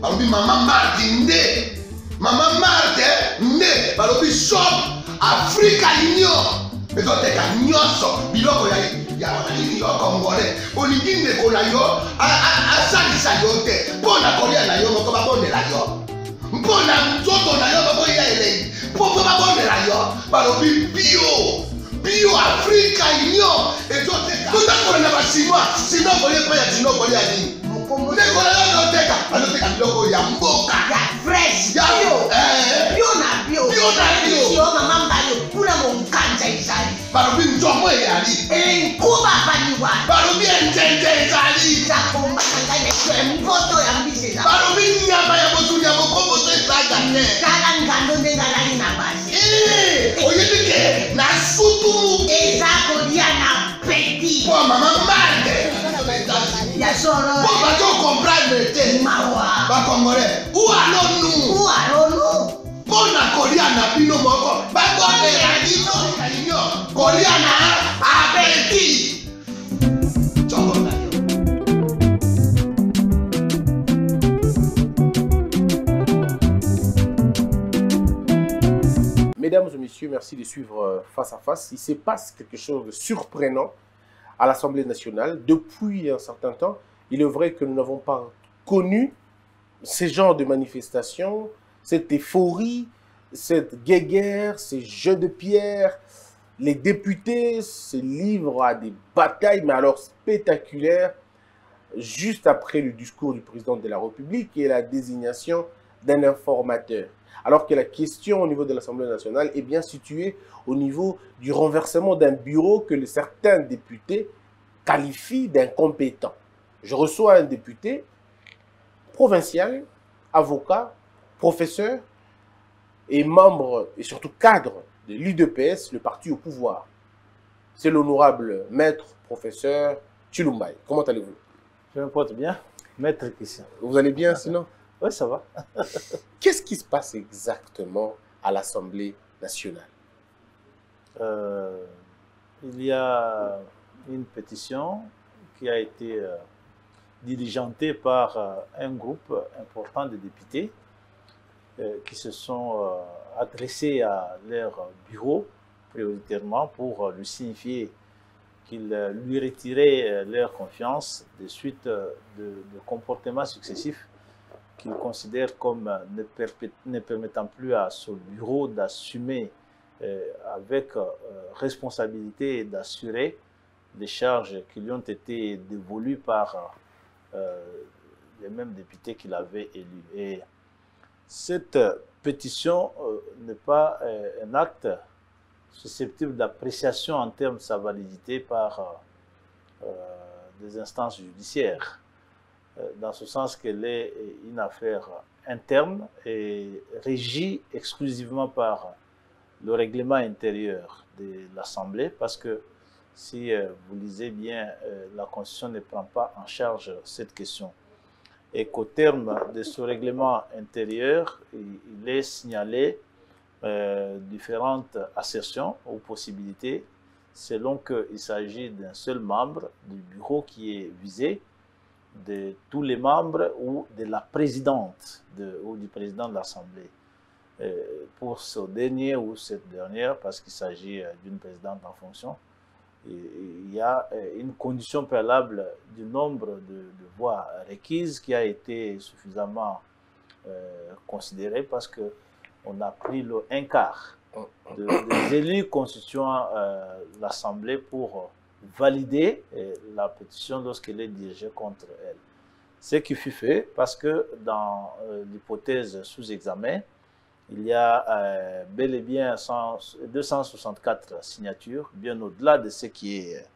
balobi Maman Marthe nde. Maman Marthe nde. Balobi shop Africa Union. Ezoteka nyonso biloko ya nini yo Congolais. Olingi ndeko na yo asalisa yo te. Mpona kolia na yo moko babondela yo. Mpona nzoto na yo baboya elei. Mpo babondela yo. Balobi bio Africa Union. Ezoteka. Tutakola na basinois. Sino kolie pa ya sino kolia nini. Ndeko na yo ezoteka. Azoteka biloko ya mboka. Ya fresh. Bio na bio. Bio na bio. Sio mama mbayo. Kuna monganja izali. Balobi nzomo eyali. Nkuba baniwa. Balobi enjenje ezali. Zakomba kangane kwe mpoto ya mbise za. Balobi nyama ya motu ya mokombo to ezaga ne. Kala ngando ndenga lali na basi. Oyebike na sutu. Ezako dia na peti. Po Maman Marthe. Ya soro. Po bato comprendre te. Mawa. Ba Congolais. Où allons-nous? Où allons-nous? Pona kolia na bino moko. Ba kondela bino kanyo. Kolia na apeti. Choko na yo. Mesdames et messieurs, merci de suivre Face à Face. Il se passe quelque chose de surprenant à l'Assemblée nationale. Depuis un certain temps, il est vrai que nous n'avons pas connu ce genre de manifestations, cette euphorie, cette guéguerre, ces jeux de pierre. Les députés se livrent à des batailles, mais alors spectaculaires, juste après le discours du président de la République et la désignation d'un informateur. Alors que la question au niveau de l'Assemblée nationale est bien située au niveau du renversement d'un bureau que certains députés qualifient d'incompétent. Je reçois un député provincial, avocat, professeur et membre et surtout cadre de l'UDPS, le parti au pouvoir. C'est l'honorable maître professeur Chilumbaye. Comment allez-vous? Je me porte bien, maître Christian. Vous allez bien sinon? Oui, ça va. Qu'est-ce qui se passe exactement à l'Assemblée nationale? Il y a une pétition qui a été diligentée par un groupe important de députés qui se sont adressés à leur bureau prioritairement pour lui signifier qu'ils lui retiraient leur confiance de suite de comportements successifs qu'ils considèrent comme ne permettant plus à ce bureau d'assumer avec responsabilité et d'assurer les charges qui lui ont été dévolues par les mêmes députés qu'il avait élus. Et cette pétition n'est pas un acte susceptible d'appréciation en termes de sa validité par des instances judiciaires, dans ce sens qu'elle est une affaire interne et régie exclusivement par le règlement intérieur de l'Assemblée, parce que si vous lisez bien, la Constitution ne prend pas en charge cette question. Et qu'au terme de ce règlement intérieur, il est signalé différentes assertions ou possibilités selon qu'il s'agit d'un seul membre du bureau qui est visé, de tous les membres ou de la présidente ou du président de l'Assemblée. Pour ce dernier ou cette dernière, parce qu'il s'agit d'une présidente en fonction, il y a une condition préalable du nombre de voix requises qui a été suffisamment considérée parce qu'on a pris le 1/4 des élus constituant l'Assemblée pour valider la pétition lorsqu'elle est dirigée contre elle. Ce qui fut fait parce que dans l'hypothèse sous examen, il y a bel et bien 264 signatures, bien au-delà de ce qui est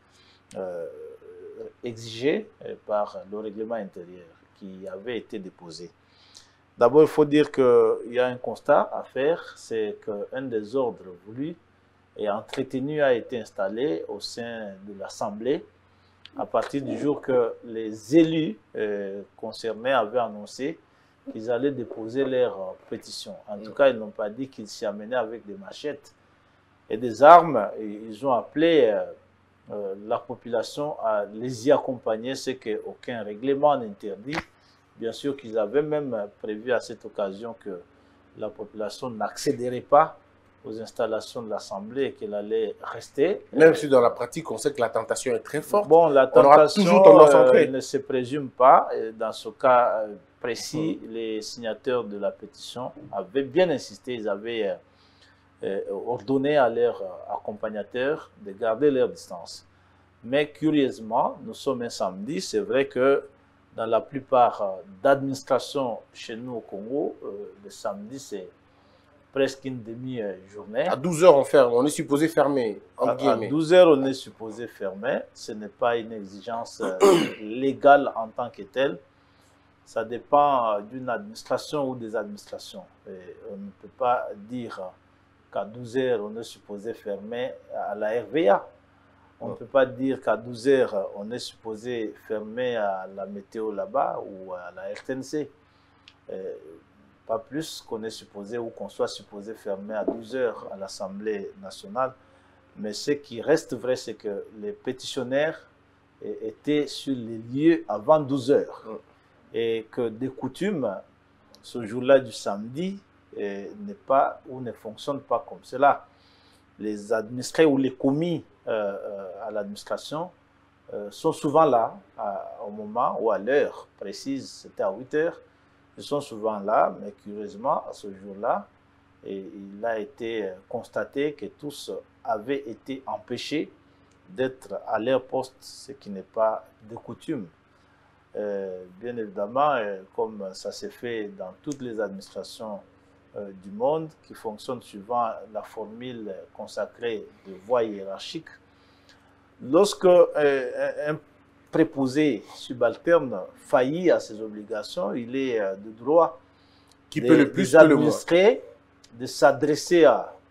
exigé par le règlement intérieur qui avait été déposé. D'abord, il faut dire qu'il y a un constat à faire, c'est qu'un des ordres voulus et entretenu a été installé au sein de l'Assemblée à partir du jour que les élus concernés avaient annoncé qu'ils allaient déposer leur pétition. En tout cas, ils n'ont pas dit qu'ils s'y amenaient avec des machettes et des armes. Et ils ont appelé la population à les y accompagner, ce qu'aucun règlement n'interdit, Bien sûr qu'ils avaient même prévu à cette occasion que la population n'accéderait pas aux installations de l'Assemblée et qu'elle allait rester. Même si dans la pratique, on sait que la tentation est très forte. Bon, la on aura toujours tendance à tentation entrer. ne se présume pas. Et dans ce cas précis, les signataires de la pétition avaient bien insisté, ils avaient ordonné à leurs accompagnateurs de garder leur distance. Mais curieusement, nous sommes un samedi, c'est vrai que dans la plupart d'administrations chez nous au Congo, le samedi c'est presque une demi-journée. À 12 heures, on ferme. On est supposé fermer, entre À guillemets. 12 heures, on est supposé fermer. Ce n'est pas une exigence légale en tant que telle. Ça dépend d'une administration ou des administrations. Et on ne peut pas dire qu'à 12 heures, on est supposé fermer à la RVA. On ne peut pas dire qu'à 12 heures, on est supposé fermer à la météo là-bas ou à la RTNC. Pas plus qu'on est supposé ou qu'on soit supposé fermer à 12 heures à l'Assemblée nationale. Mais ce qui reste vrai, c'est que les pétitionnaires étaient sur les lieux avant 12 heures. Et que des coutumes, ce jour-là du samedi, n'est pas ou ne fonctionne pas comme cela. Les administrés ou les commis à l'administration sont souvent là au moment ou à l'heure précise, c'était à 8 heures. Ils sont souvent là, mais curieusement, à ce jour-là, il a été constaté que tous avaient été empêchés d'être à leur poste, ce qui n'est pas de coutume. Bien évidemment, comme ça s'est fait dans toutes les administrations du monde, qui fonctionnent suivant la formule consacrée de voie hiérarchique, lorsque un préposé subalterne faillit à ses obligations, il est de droit Qui peut le plus que le moins. administrer de s'adresser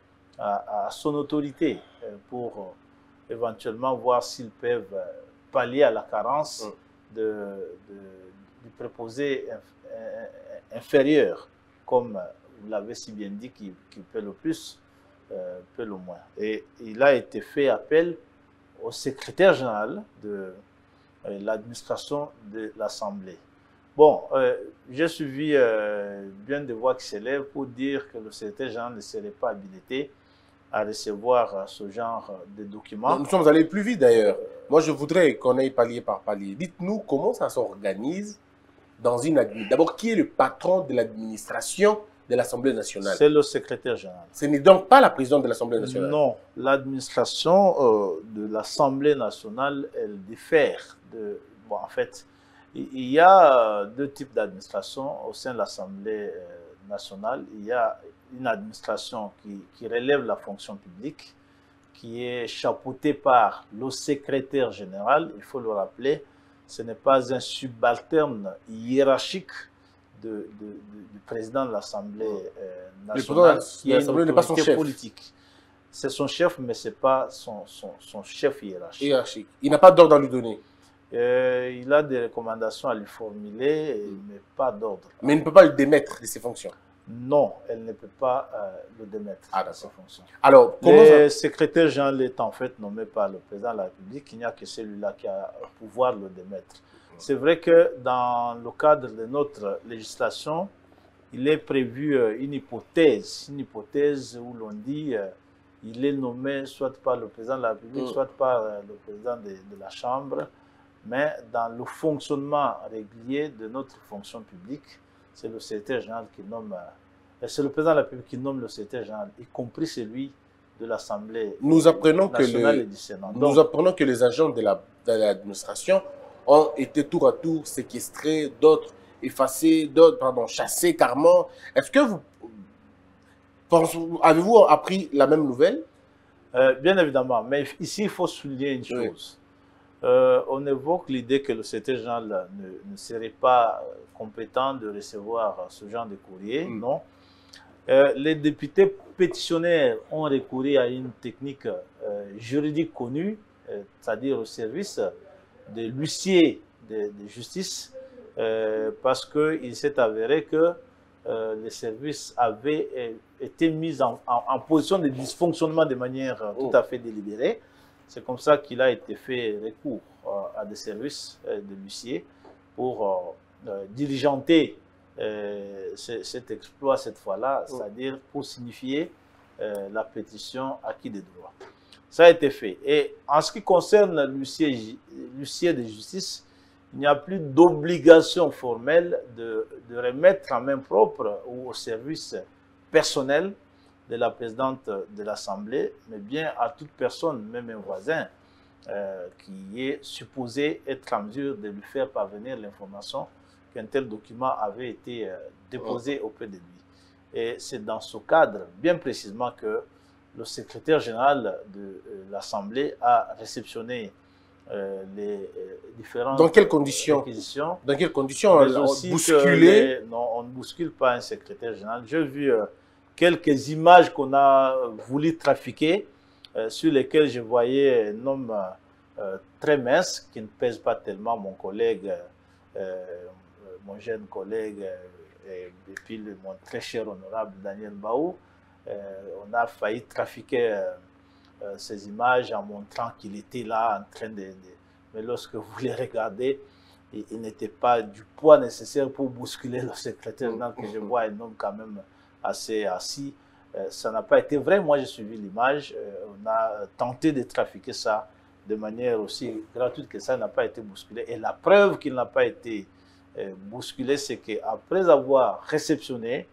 à son autorité pour éventuellement voir s'ils peuvent pallier à la carence du préposé inférieur, comme vous l'avez si bien dit, qui peut le plus, peut le moins. Et il a été fait appel au secrétaire général de l'administration de l'Assemblée. Bon, j'ai suivi bien des voix qui s'élèvent pour dire que le secrétaire général ne serait pas habilité à recevoir ce genre de documents. Nous sommes allés plus vite d'ailleurs. Moi, je voudrais qu'on aille palier par palier. Dites-nous comment ça s'organise dans une administration. D'abord, qui est le patron de l'administration de l'Assemblée nationale? C'est le secrétaire général. Ce n'est donc pas la présidente de l'Assemblée nationale? Non, l'administration de l'Assemblée nationale, elle diffère de... Bon, en fait, il y a deux types d'administration au sein de l'Assemblée nationale. Il y a une administration qui relève la fonction publique, qui est chapeautée par le secrétaire général. Il faut le rappeler, ce n'est pas un subalterne hiérarchique du président de l'Assemblée nationale, qui est une autorité politique. C'est son chef, mais ce n'est pas son chef hiérarchique. Il n'a pas d'ordre à lui donner. Il a des recommandations à lui formuler, mais pas d'ordre. Mais il ne peut pas le démettre de ses fonctions? Non, elle ne peut pas le démettre de ses fonctions. Alors, comment le secrétaire général est en fait nommé par le président de la République. Il n'y a que celui-là qui a le pouvoir de le démettre. C'est vrai que dans le cadre de notre législation, il est prévu une hypothèse où l'on dit il est nommé soit par le président de la République, soit par le président de la Chambre, mais dans le fonctionnement régulier de notre fonction publique, c'est le secrétaire général qui nomme, c'est le président de la République qui nomme le secrétaire général, y compris celui de l'Assemblée nationale et du Sénat. Nous apprenons que les agents de l'administration ont été tour à tour séquestrés, d'autres effacés, d'autres, chassés carrément. Est-ce que avez-vous appris la même nouvelle? Bien évidemment, mais ici il faut souligner une chose. On évoque l'idée que le secrétaire général ne serait pas compétent de recevoir ce genre de courrier. Non. Les députés pétitionnaires ont recouru à une technique juridique connue, c'est-à-dire au service de l'huissier de justice, parce qu'il s'est avéré que les services avaient été mis en position de dysfonctionnement de manière tout à fait délibérée. C'est comme ça qu'il a été fait recours à des services de l'huissier pour diligenté cet exploit cette fois-là, c'est-à-dire pour signifier la pétition acquis des droits. Ça a été fait. Et en ce qui concerne l'huissier de justice, il n'y a plus d'obligation formelle de remettre en main propre ou au service personnel de la présidente de l'Assemblée, mais bien à toute personne, même un voisin, qui est supposé être en mesure de lui faire parvenir l'information qu'un tel document avait été déposé auprès de lui. Et c'est dans ce cadre, bien précisément, que le secrétaire général de l'Assemblée a réceptionné les différentes Dans quelles conditions? réquisitions. Dans quelles conditions Mais aussi bousculer? Non, on ne bouscule pas un secrétaire général. J'ai vu quelques images qu'on a voulu trafiquer, sur lesquelles je voyais un homme très mince, qui ne pèse pas tellement, mon collègue, mon jeune collègue, et puis mon très cher honorable Daniel Baou. On a failli trafiquer ces images en montrant qu'il était là en train de... Mais lorsque vous les regardez, il n'était pas du poids nécessaire pour bousculer le secrétaire général, que je vois un homme quand même assez assis. Ça n'a pas été vrai. Moi, j'ai suivi l'image. On a tenté de trafiquer ça de manière aussi gratuite que ça n'a pas été bousculé. Et la preuve qu'il n'a pas été bousculé, c'est qu'après avoir réceptionné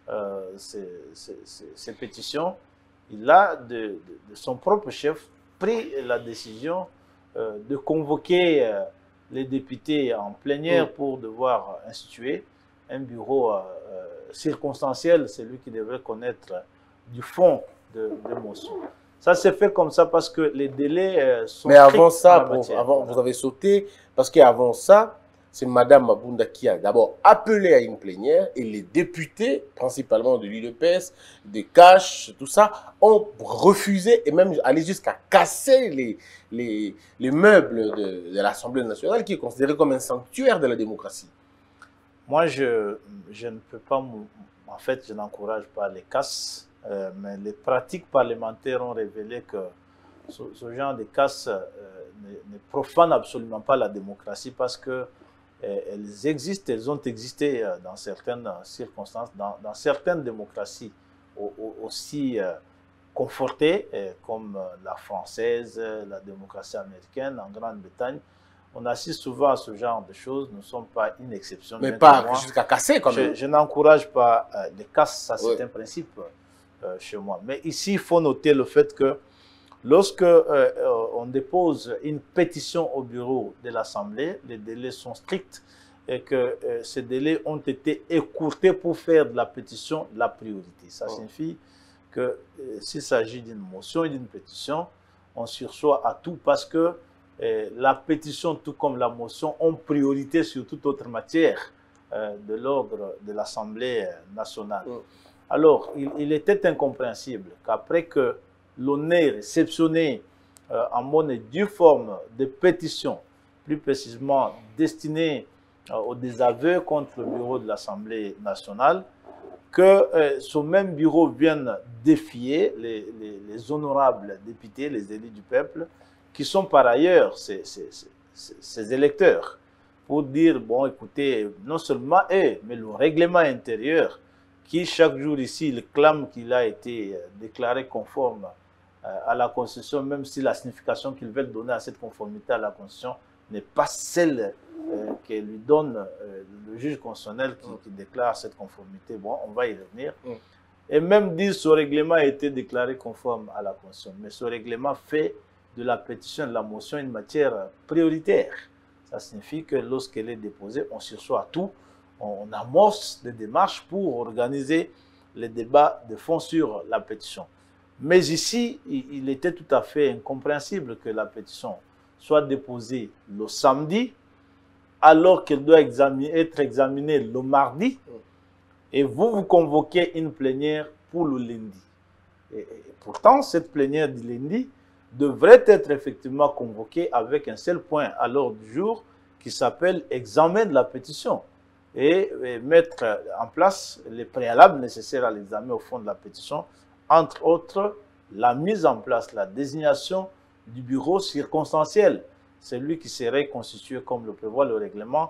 ces pétitions, il a de son propre chef pris la décision de convoquer les députés en plénière pour devoir instituer un bureau circonstanciel, celui qui devrait connaître du fond de motion. Ça s'est fait comme ça parce que les délais sont Mais avant ça, avant, vous avez sauté, parce qu'avant ça, c'est Mme Mabunda qui a d'abord appelé à une plénière et les députés, principalement de l'UDPS, de Cash, tout ça, ont refusé et même allé jusqu'à casser les meubles de l'Assemblée nationale qui est considérée comme un sanctuaire de la démocratie. Moi, je ne peux pas, en fait, je n'encourage pas les casses, mais les pratiques parlementaires ont révélé que ce genre de casses ne profanent absolument pas la démocratie parce que elles existent, elles ont existé dans certaines circonstances, dans certaines démocraties aussi confortées, comme la française, la démocratie américaine, en Grande-Bretagne. On assiste souvent à ce genre de choses, nous ne sommes pas une exception. Mais pas jusqu'à casser quand même. Je n'encourage pas les casses, ça c'est un principe chez moi. Mais ici, il faut noter le fait que lorsque on dépose une pétition au bureau de l'Assemblée, les délais sont stricts et que ces délais ont été écourtés pour faire de la pétition la priorité. Ça signifie que s'il s'agit d'une motion et d'une pétition, on sursoit à tout parce que la pétition, tout comme la motion, ont priorité sur toute autre matière de l'ordre de l'Assemblée nationale. Alors, il était incompréhensible qu'après que l'on ait réceptionné en bonne et due forme des pétitions, plus précisément destinées au désaveu contre le bureau de l'Assemblée nationale, que ce même bureau vienne défier les honorables députés, les élus du peuple, qui sont par ailleurs ces électeurs, pour dire, bon, écoutez, non seulement eux, mais le règlement intérieur, qui chaque jour ici, il clame qu'il a été déclaré conforme à la Constitution, même si la signification qu'ils veulent donner à cette conformité à la Constitution n'est pas celle que lui donne le juge constitutionnel qui déclare cette conformité. Bon, on va y revenir. Et même dire que ce règlement a été déclaré conforme à la Constitution. Mais ce règlement fait de la pétition et de la motion une matière prioritaire. Ça signifie que lorsqu'elle est déposée, on sursoit à tout. On amorce des démarches pour organiser les débats de fond sur la pétition. Mais ici, il était tout à fait incompréhensible que la pétition soit déposée le samedi, alors qu'elle doit être examinée le mardi, et vous convoquez une plénière pour le lundi. Et pourtant, cette plénière du lundi devrait être effectivement convoquée avec un seul point à l'ordre du jour qui s'appelle examen de la pétition et mettre en place les préalables nécessaires à l'examen au fond de la pétition, entre autres la mise en place, la désignation du bureau circonstanciel, celui qui serait constitué, comme le prévoit le règlement,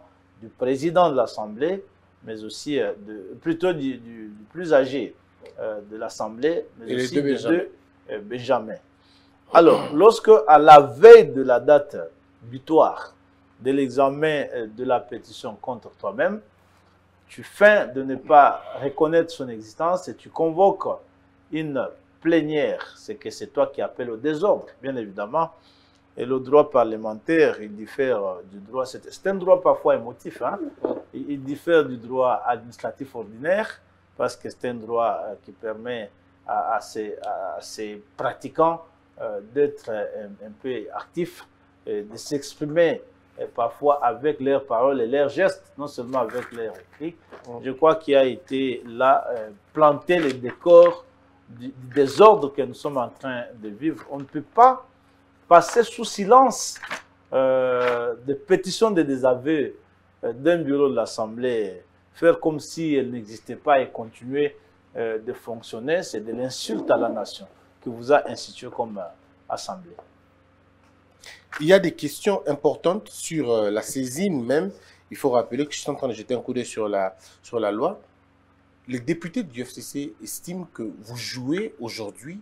du président de l'Assemblée, mais aussi plutôt du plus âgé de l'Assemblée, mais aussi de deux Benjamin. Alors, lorsque, à la veille de la date butoir de l'examen de la pétition contre toi-même, tu feins de ne pas reconnaître son existence et tu convoques une plénière, c'est que c'est toi qui appelles au désordre, bien évidemment. Et le droit parlementaire, il diffère du droit, c'est un droit parfois émotif, hein? Il diffère du droit administratif ordinaire, parce que c'est un droit qui permet à ces pratiquants d'être un peu actifs, de s'exprimer parfois avec leurs paroles et leurs gestes, non seulement avec leurs écrits. Je crois qu'il a été là planter les décors du désordre que nous sommes en train de vivre. On ne peut pas passer sous silence des pétitions de désaveu d'un bureau de l'Assemblée, faire comme si elle n'existait pas et continuer de fonctionner. C'est de l'insulte à la nation que vous a institué comme Assemblée. Il y a des questions importantes sur la saisine même. Il faut rappeler que je suis en train de jeter un coup d'œil sur la loi. Les députés du FCC estiment que vous jouez aujourd'hui,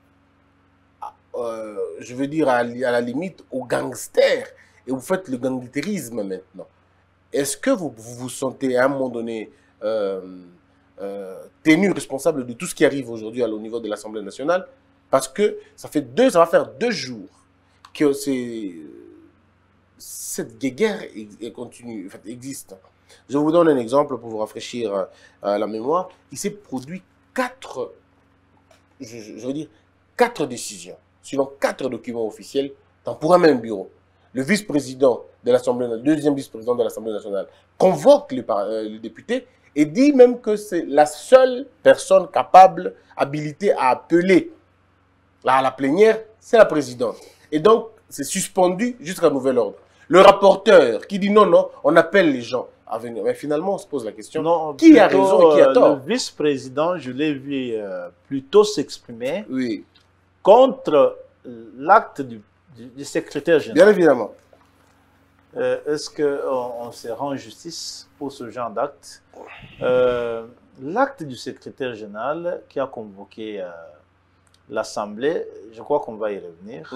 je veux dire à la limite, aux gangsters. Et vous faites le gangsterisme maintenant. Est-ce que vous vous sentez à un moment donné tenu responsable de tout ce qui arrive aujourd'hui au niveau de l'Assemblée nationale? Parce que ça va faire 2 jours que cette guerre continue, en fait, existe. Je vous donne un exemple pour vous rafraîchir la mémoire. Il s'est produit 4 décisions, suivant 4 documents officiels pour un même bureau. Le vice-président de l'Assemblée, le deuxième vice-président de l'Assemblée nationale convoque les députés et dit même que c'est la seule personne capable, habilitée à appeler à la plénière, c'est la présidente. Et donc, c'est suspendu jusqu'à nouvel ordre. Le rapporteur qui dit non, non, on appelle les gens à venir. Mais finalement, on se pose la question, non, qui a raison et qui a tort? Le vice-président, je l'ai vu plutôt s'exprimer contre l'acte du secrétaire général. Bien évidemment. Est-ce qu'on se rend justice pour ce genre d'acte? L'acte du secrétaire général qui a convoqué l'Assemblée, je crois qu'on va y revenir.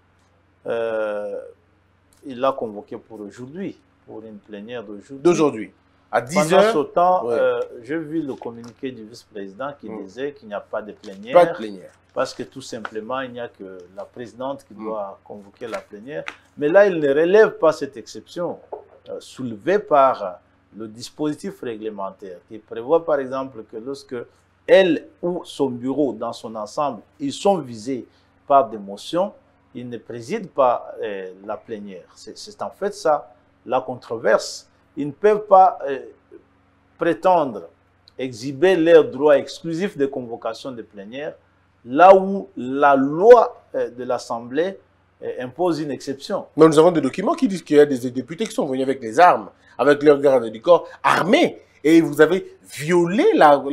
Il l'a convoqué pour aujourd'hui, pour une plénière d'aujourd'hui. À 10 Pendant heures. ce temps, j'ai vu le communiqué du vice-président qui disait qu'il n'y a pas de plénière. Pas de plénière. Parce que tout simplement, il n'y a que la présidente qui doit convoquer la plénière. Mais là, il ne relève pas cette exception soulevée par le dispositif réglementaire qui prévoit par exemple que lorsque elle ou son bureau dans son ensemble, ils sont visés par des motions, ils ne président pas la plénière. C'est en fait ça, la controverse. Ils ne peuvent pas prétendre exhiber leur droit exclusif de convocation de plénière là où la loi de l'Assemblée impose une exception. Mais nous avons des documents qui disent qu'il y a des députés qui sont venus avec des armes, avec leurs gardes du corps armés, et vous avez violé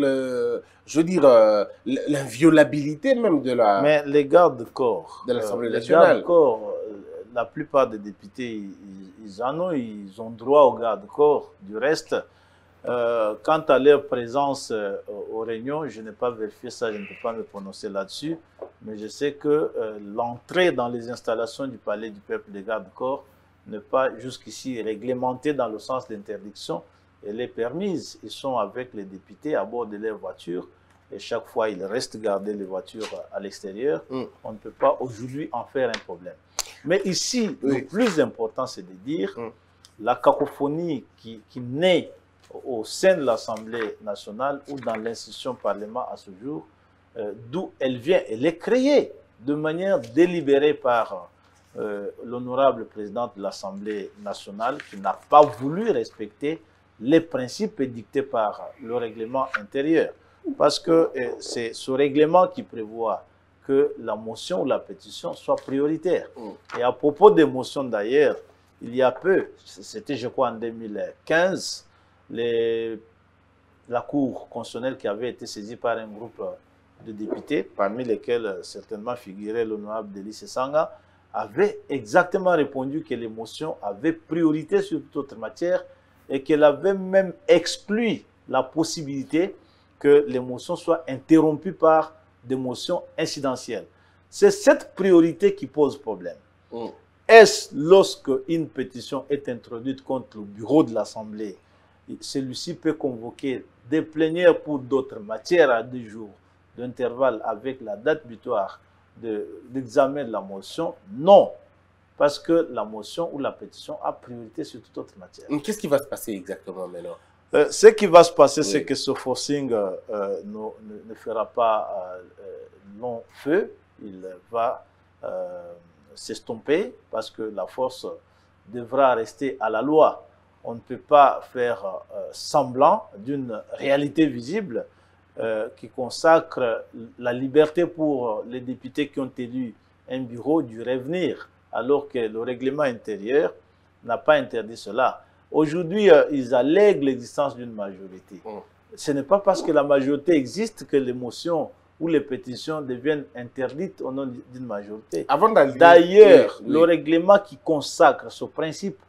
l'inviolabilité même de la... Mais les gardes-corps de l'Assemblée nationale. Les gardes-corps, la plupart des députés, ils ont droit aux gardes-corps. Du reste, quant à leur présence aux réunions, je n'ai pas vérifié ça, je ne peux pas me prononcer là-dessus, mais je sais que l'entrée dans les installations du Palais du Peuple des gardes-corps n'est pas jusqu'ici réglementée dans le sens d'interdiction. Elle est permise. Ils sont avec les députés à bord de leur voiture et chaque fois, ils restent garder les voitures à l'extérieur. On ne peut pas aujourd'hui en faire un problème. Mais ici, le plus important, c'est de dire la cacophonie qui naît au sein de l'Assemblée nationale ou dans l'institution Parlement à ce jour, d'où elle vient. Elle est créée de manière délibérée par l'honorable président de l'Assemblée nationale qui n'a pas voulu respecter les principes édictés par le règlement intérieur. Parce que c'est ce règlement qui prévoit que la motion ou la pétition soit prioritaire. Et à propos des motions d'ailleurs, il y a peu, c'était je crois en 2015, la Cour constitutionnelle qui avait été saisie par un groupe de députés, parmi lesquels certainement figurait l'honorable Delis Sanga, avait exactement répondu que les motions avaient priorité sur toute autre matière et qu'elle avait même exclu la possibilité que les motions soient interrompues par des motions incidentielles. C'est cette priorité qui pose problème. Est-ce lorsque une pétition est introduite contre le bureau de l'Assemblée, celui-ci peut convoquer des plénières pour d'autres matières à 2 jours d'intervalle avec la date butoir d'examen de la motion? Non, parce que la motion ou la pétition a priorité sur toute autre matière. Qu'est-ce qui va se passer exactement maintenant? Ce qui va se passer, Oui. c'est que ce forcing ne fera pas long feu. Il va s'estomper parce que la force devra rester à la loi. On ne peut pas faire semblant d'une réalité visible qui consacre la liberté pour les députés qui ont élu un bureau du revenir, alors que le règlement intérieur n'a pas interdit cela. Aujourd'hui, ils allèguent l'existence d'une majorité. Ce n'est pas parce que la majorité existe que les motions ou les pétitions deviennent interdites au nom d'une majorité. D'ailleurs, le règlement qui consacre ce principe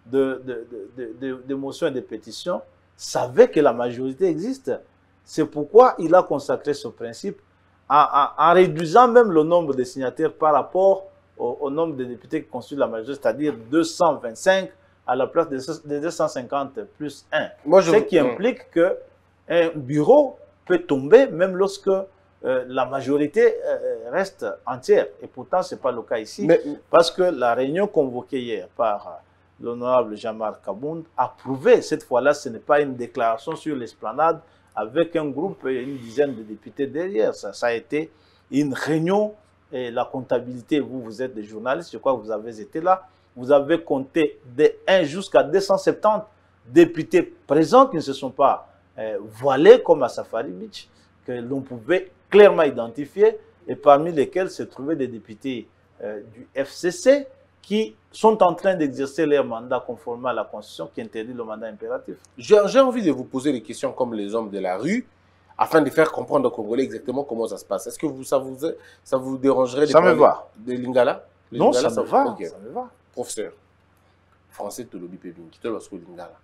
de motions et de pétitions savait que la majorité existe. C'est pourquoi il a consacré ce principe en réduisant même le nombre de signataires par rapport au nombre de députés qui constituent la majorité, c'est-à-dire 225 à la place de 250 plus 1. Ce qui implique qu'un bureau peut tomber même lorsque la majorité reste entière. Et pourtant, ce n'est pas le cas ici, parce que la réunion convoquée hier par l'honorable Jean-Marc Kabound a prouvé, cette fois-là, ce n'est pas une déclaration sur l'esplanade avec un groupe et une dizaine de députés derrière. Ça a été une réunion, et la comptabilité, vous êtes des journalistes, je crois que vous avez été là, vous avez compté de 1 jusqu'à 270 députés présents qui ne se sont pas voilés comme à Safari Beach, que l'on pouvait clairement identifier, et parmi lesquels se trouvaient des députés du FCC qui sont en train d'exercer leur mandat conformément à la Constitution qui interdit le mandat impératif. J'ai envie de vous poser des questions comme les hommes de la rue, afin de faire comprendre aux Congolais exactement comment ça se passe. Est-ce que ça vous dérangerait de parler de Lingala? Non, ça me va. Okay. Ça me va. Professeur, français to lobi pe bingi, to losko Lingala.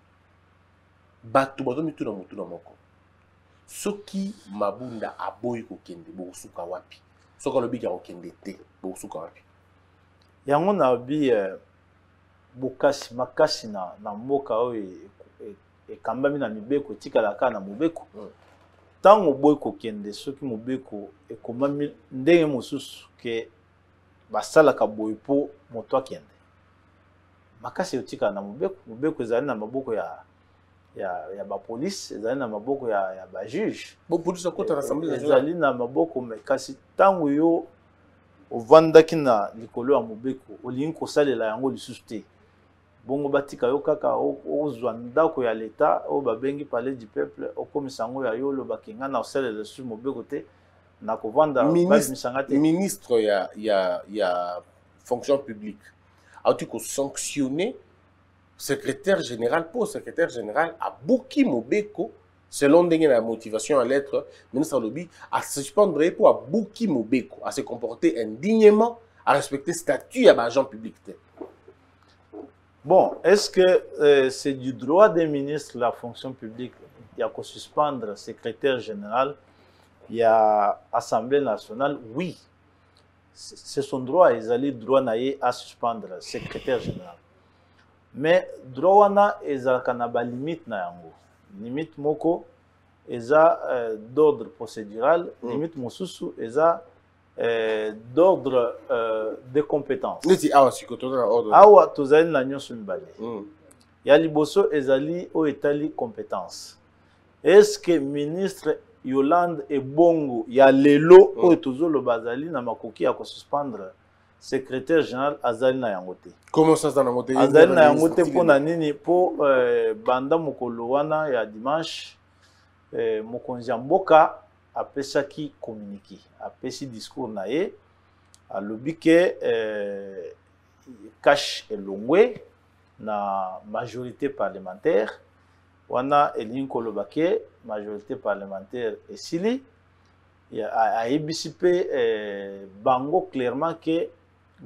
Batu bazo mitu na mutu na moko. Soki mabunda aboyi kokende, bosuka wapi? Soka lobi ka kokende te, bosuka wapi? Yango na bi bokasi makasi na mboka oyo ekambami na mibeko tikalaka na mobeko. Tango boyi kokende soki mobeko ekomami ndenge mosusu ke basalaka boyi po moto akende. Makasi otika na mobeko ezali na maboko ya ba police, ezali na maboko ya ba juge. Bo police akota na assemblée ezali na maboko kasi tango yo ovandaki na likolo ya mobeko olingi kosalela yango lisusu te. Bongo batika yo kaka ozwa ndako ya leta o babengi palais du peuple okomisa yango ya yolo bakenga na osalela lisusu mobeko te na kovanda babimisanga te. Ministre ya fonction publique a-t-il que sanctionner secrétaire général pour secrétaire général à Bouki Mobeko selon la motivation à l'être ministre Lobi à suspendre pour à Bouki Mobeko à se comporter indignement, à respecter le statut à l'agent public. Bon, est-ce que c'est du droit des ministres de la fonction publique? Il y a qu'à suspendre secrétaire général, il y a Assemblée nationale, oui. C'est son droit, ils allaient droit à suspendre secrétaire général. Mais droit na ezalaka limite na yango. Limite moko eza d'ordre procédural, limite mosusu eza d'ordre de compétences. Awa tozali na nyonso mibale. Ya liboso ezali o etali compétence. Est-ce que ministre Yolande Ebongo ya lelo o tozolo bazali na makoki ya ko suspendre secrétaire général azali na yangote? Comment ça dans yangote? Azali na yangote pona nini po banda mokolo wana ya dimanche mokonzi mboka apesaki communiqué, apesi discours na ye alobi ke cache elongwe na majorité parlementaire wana elingi koloba ke majorité parlementaire esili a ebisi pe bango clairement que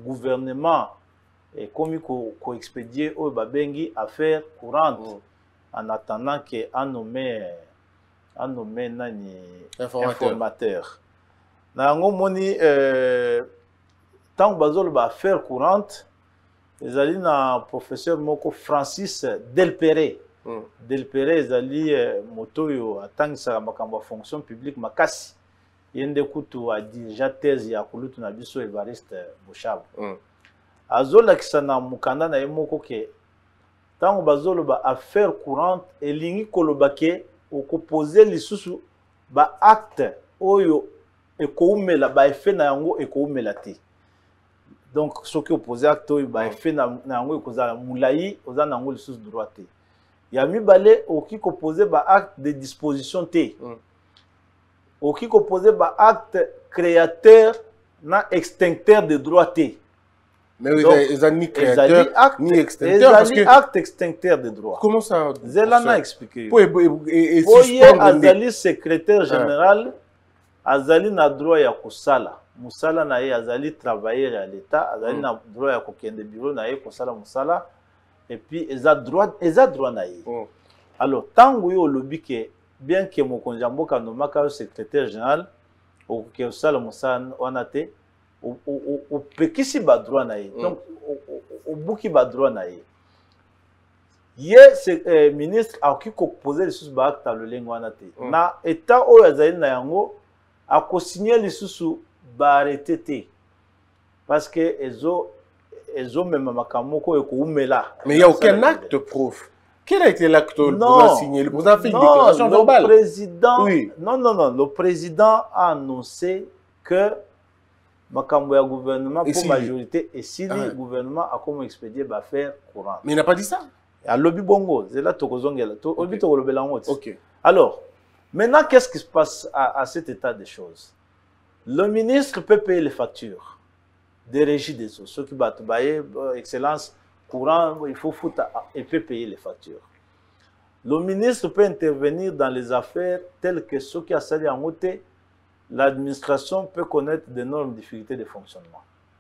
gouvernement komi ko expédier o babengi affaires courantes en attendant qu'on nommé nani informateur. Na yango moni tant bazolo ba affaire courante ezali na professeur moko Francis Delpere. Delpere ezali moto yo atangisaka makambo ya fonction publique makasi. Yende kutu a dirija thèse ya kulutu na biso Evariste Boshabo. Azolakisa na mukanda na ye moko ke tango bazolo ba affaire courante elingi koloba ke okoposer lisusu ba acte oyo ekoumela ba effet na yango ekoumela te. Donc ce qui opposé acte oyo ba effet na yango ekozala mulai oza na yango lisusu droit te. Ya mibale oki koposer ba acte de disposition te. Oki koposer ba acte créateur na extincteur de droit te. Mais ils ont ni créateur ni extincteur parce que acte extincteur de droit. Comment ça? Zelana expliqué. Et azali secrétaire général azali na droit ya kosala. Musala na ye azali travailleur à l'état, azali na droit ya kokende bureau na ye kosala musala et puis eza droit na ye. Alors tango yo lobi ke bien que mokonzi ya mboka nomaka secrétaire général okoki kosala musala wana te o pekisi ba droit na ye. Donc o buki ba droit na ye. Ye ministre akoki koposer lisusu ba acte lolengo wana te. Na état oyo azali na yango akosigner lisusu ba arrêté te. Parce que ezo même makambo ko ekoumela. Mais il n'y a aucun acte proof. Quel a été l'acte le président signé? Le président a fait une déclaration verbale. Le président, non, le président a annoncé que makambo ya gouvernement pour majorité et si le gouvernement a comme expédié ba faire courant. Mais il n'a pas dit ça. À lobby bongo, c'est là tokozongela. Obi tokolobela ngo. OK. Alors, maintenant qu'est-ce qui se passe à cet état des choses? Le ministre peut payer les factures des régies des eaux. Ceux qui battent excellence courant, il faut foutre et peut payer les factures. Le ministre peut intervenir dans les affaires telles que ceux qui ont sali en côté. L'administration peut connaître d'énormes difficultés de fonctionnement.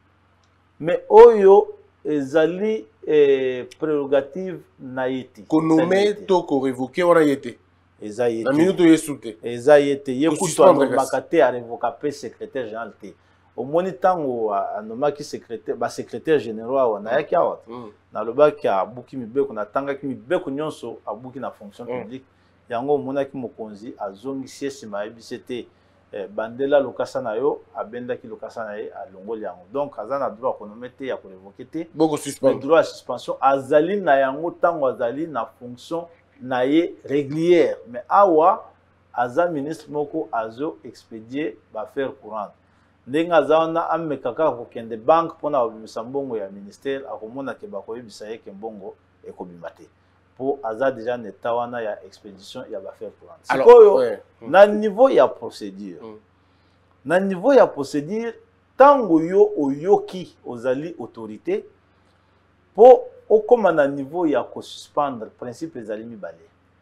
Mais oyo ezali prérogative naïti. Konomé toko révoqué on a été. Ezaïté. La minute où il est souté. Ezaïté. Yekuto makate a révoqué secrétaire général te. Au monitango a nommé secrétaire général on a yaki awa. Na loba ki a buki mibeko na tanga ki mibeko nyonso a buki na fonction publique. Yango mona ki mokonzi azongi siesi ma ebisete bandela lokasa na yo abenda ki lokasa na ye a longoli yango. Donc azana droit konomete ya ko révoquer te. Boko suspend. Droit à suspension azali na yango tango azali na fonction na ye régulière. Mais awa aza ministre moko azo expédier ba faire courante. Ndenga zaona amekaka kokende banque pona obimisa mbongo ya ministère akomona ke bakoyebisa ye ke mbongo ekobima te. Po aza déjà neta wana ya expédition ya ba faire courante. Sikoyo na niveau ya procédure. Na niveau ya procédure tango yo oyoki ozali autorité po okoma na niveau ya ko suspendre principe ezali mibale.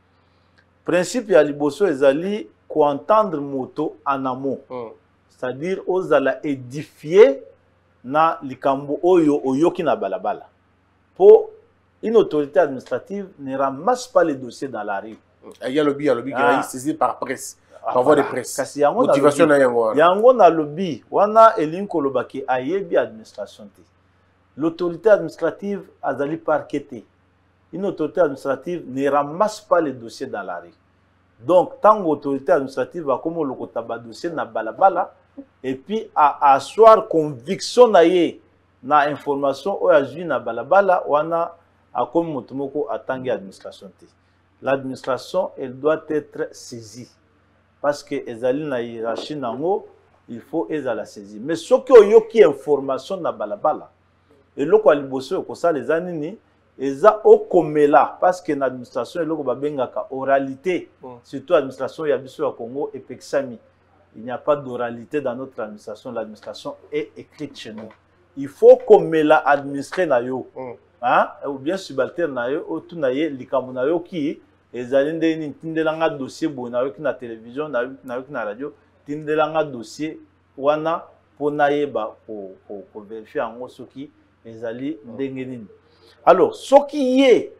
Principe ya liboso ezali ko entendre moto en amont. C'est-à-dire ozala édifier na likambo oyo oyoki na balabala. Pour une autorité administrative ne ramasse pas les dossiers dans la rue. Il y a lobby qui est saisi par presse, par voie de presse. Motivation na yango. Yango na lobby wana elinko lobaki ayebi administration te. L'autorité administrative azali parqueté. Une autorité administrative ne ramasse pas les dossiers dans la rue. Donc tant l'autorité administrative va comme le kotaba dossier na balabala et puis à asseoir conviction na ye na information o ajui na balabala wana a comme motomoko atangi administration te. L'administration elle doit être saisie parce que ezali na hiérarchie nango il faut ezala saisie. Mais ce que oyoki information na balabala et loko aliboso ko ça les anini eza okomela parce que l'administration eloko babengaka oralité surtout l'administration ya biso ya Congo et Pexami. Il n'y a pas d'oralité dans notre administration. L'administration est écrite chez nous. Il faut qu'on me la administre na yo, ou bien subalterne na yo, ou tout na ye likambo na yo qui ezalinde ni tindelanga dossier bo na yo ki na télévision na yo ki na radio tindelanga dossier wana pona ye ba ko vérifier ango soki ezali ndenge nini. Alors soki ye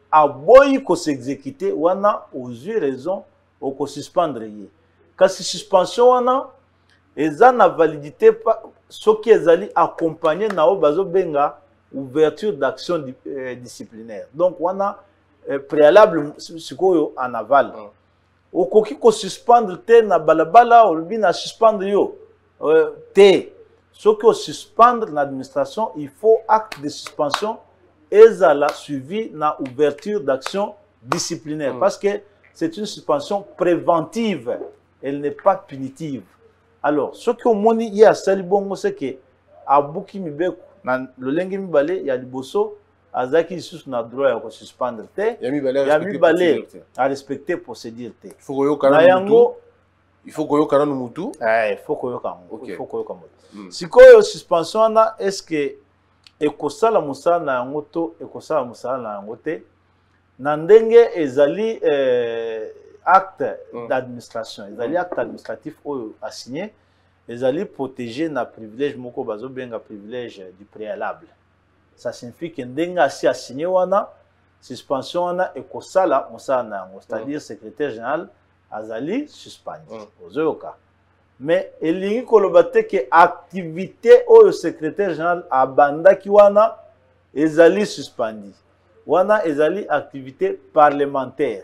aboyi ko s'exécuter wana ozwi raison oko suspendre ye kasi suspension wana eza na validité soki ezali accompagné na o bazo benga ouverture d'action disciplinaire donc wana préalable sikoyo en aval okoki ko suspendre te na balabala olobi na suspendre yo te soki o suspendre na administration il faut acte de suspension ezala suivi na ouverture d'action disciplinaire parce que c'est une suspension préventive elle n'est pas punitive alors soki omoni ye asali bongo c'est que abuki mibeko na lolenge mibale ya liboso azaki lisusu na droit ya ko suspendre te ya mibale a respecter procédure te il faut koyokana yango il faut koyokana no mutu il faut koyokana il faut koyokana sikoyo suspension wana est-ce que ekosala musala na yango to ekosala musala na yango te na ndenge ezali acte d'administration ezali acte administratif oyo assigné ezali protégé na privilège moko bazo benga privilège du préalable ça signifie que ndenge asi assigné wana suspension wana ekosala musala na yango c'est-à-dire secrétaire général azali suspendu ozoyoka mais elingi koloba te ke activité oyo secrétaire général abandaki wana ezali suspendu wana ezali activité parlementaire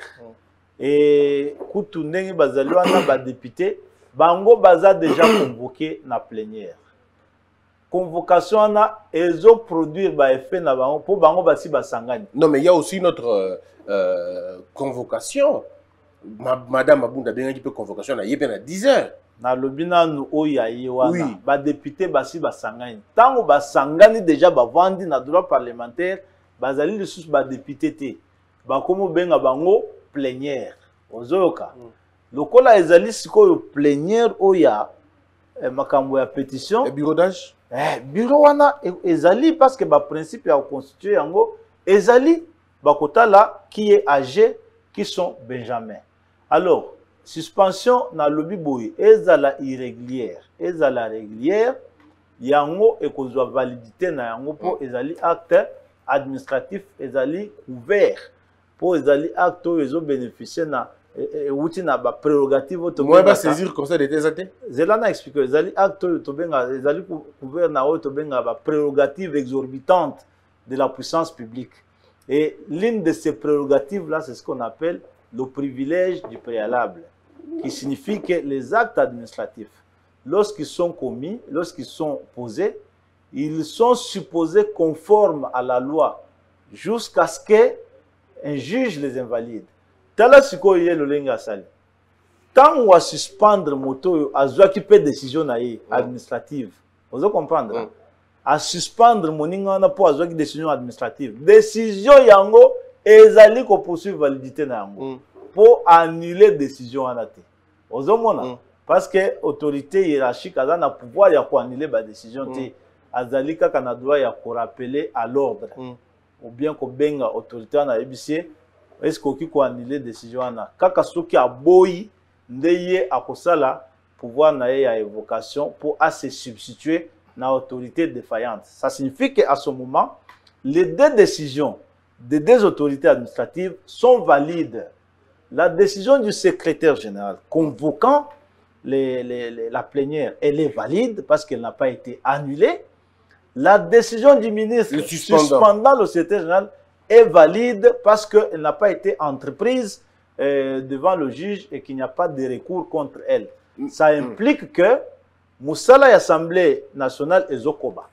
et kutu ndenge bazali wana ba député bango baza déjà convoqué na plénière convocation wana ezo produire ba effet na bango pour bango basi basangani. Non mais il y a aussi notre convocation madame Mabunda bengaki pe convocation na yebe na 10 heures na lobina nu oya ye wana ba député basi basangani tango basangani déjà bavandi na droit parlementaire bazali lisusu ba député te bakomo benga bango plénière ozoyoka lokola ezali sikoyo plénière oya makambo ya pétition bureau d'âge bureau wana ezali parce que ba principe ya constituer yango ezali bakotala qui est âgé qui sont benjamin alors suspension na lobi boye ezala irrégulière ezala régulière yango ekozwa validité na yango po ezali acte administratif ezali couvert po ezali acte oyo ezo bénéficier na outi na ba prérogative to moi ba saisir conseil d'état zate zela na expliquer ezali acte oyo to benga ezali couvert na oyo to benga ba prérogative exorbitante de la puissance publique et l'une de ces prérogatives là c'est ce qu'on appelle le privilège du préalable qui signifie que les actes administratifs lorsqu'ils sont commis lorsqu'ils sont posés ils sont supposés conformes à la loi jusqu'à ce que un juge les invalide. Tala siko ye lolenga asali. Tant on va suspendre moto azwa ki pe décision na ye administrative. Vous comprendre? À suspendre moninga na po azwa ki décision administrative. Décision yango ezali ko poursuivre validité na yango. Pour annuler décision anate. Vous mona parce que autorité hiérarchique a na pouvoir ya ko annuler ba décision te. Azali kaka na droit ya ko rappeler à l'ordre. Ou bien ko benga autorité na EBC est-ce qu'il faut annuler décision na kaka soki aboyi ndeye akosala pouvoir na ya évocation pour se substituer na autorité défaillante. Ça signifie qu'à ce moment les deux décisions des deux autorités administratives sont valides. La décision du secrétaire général convoquant la plénière, elle est valide parce qu'elle n'a pas été annulée. La décision du ministre suspendant le secrétaire général est valide parce qu'elle n'a pas été entreprise devant le juge et qu'il n'y a pas de recours contre elle. Ça implique que Moussala l'Assemblée nationale est Zokoba.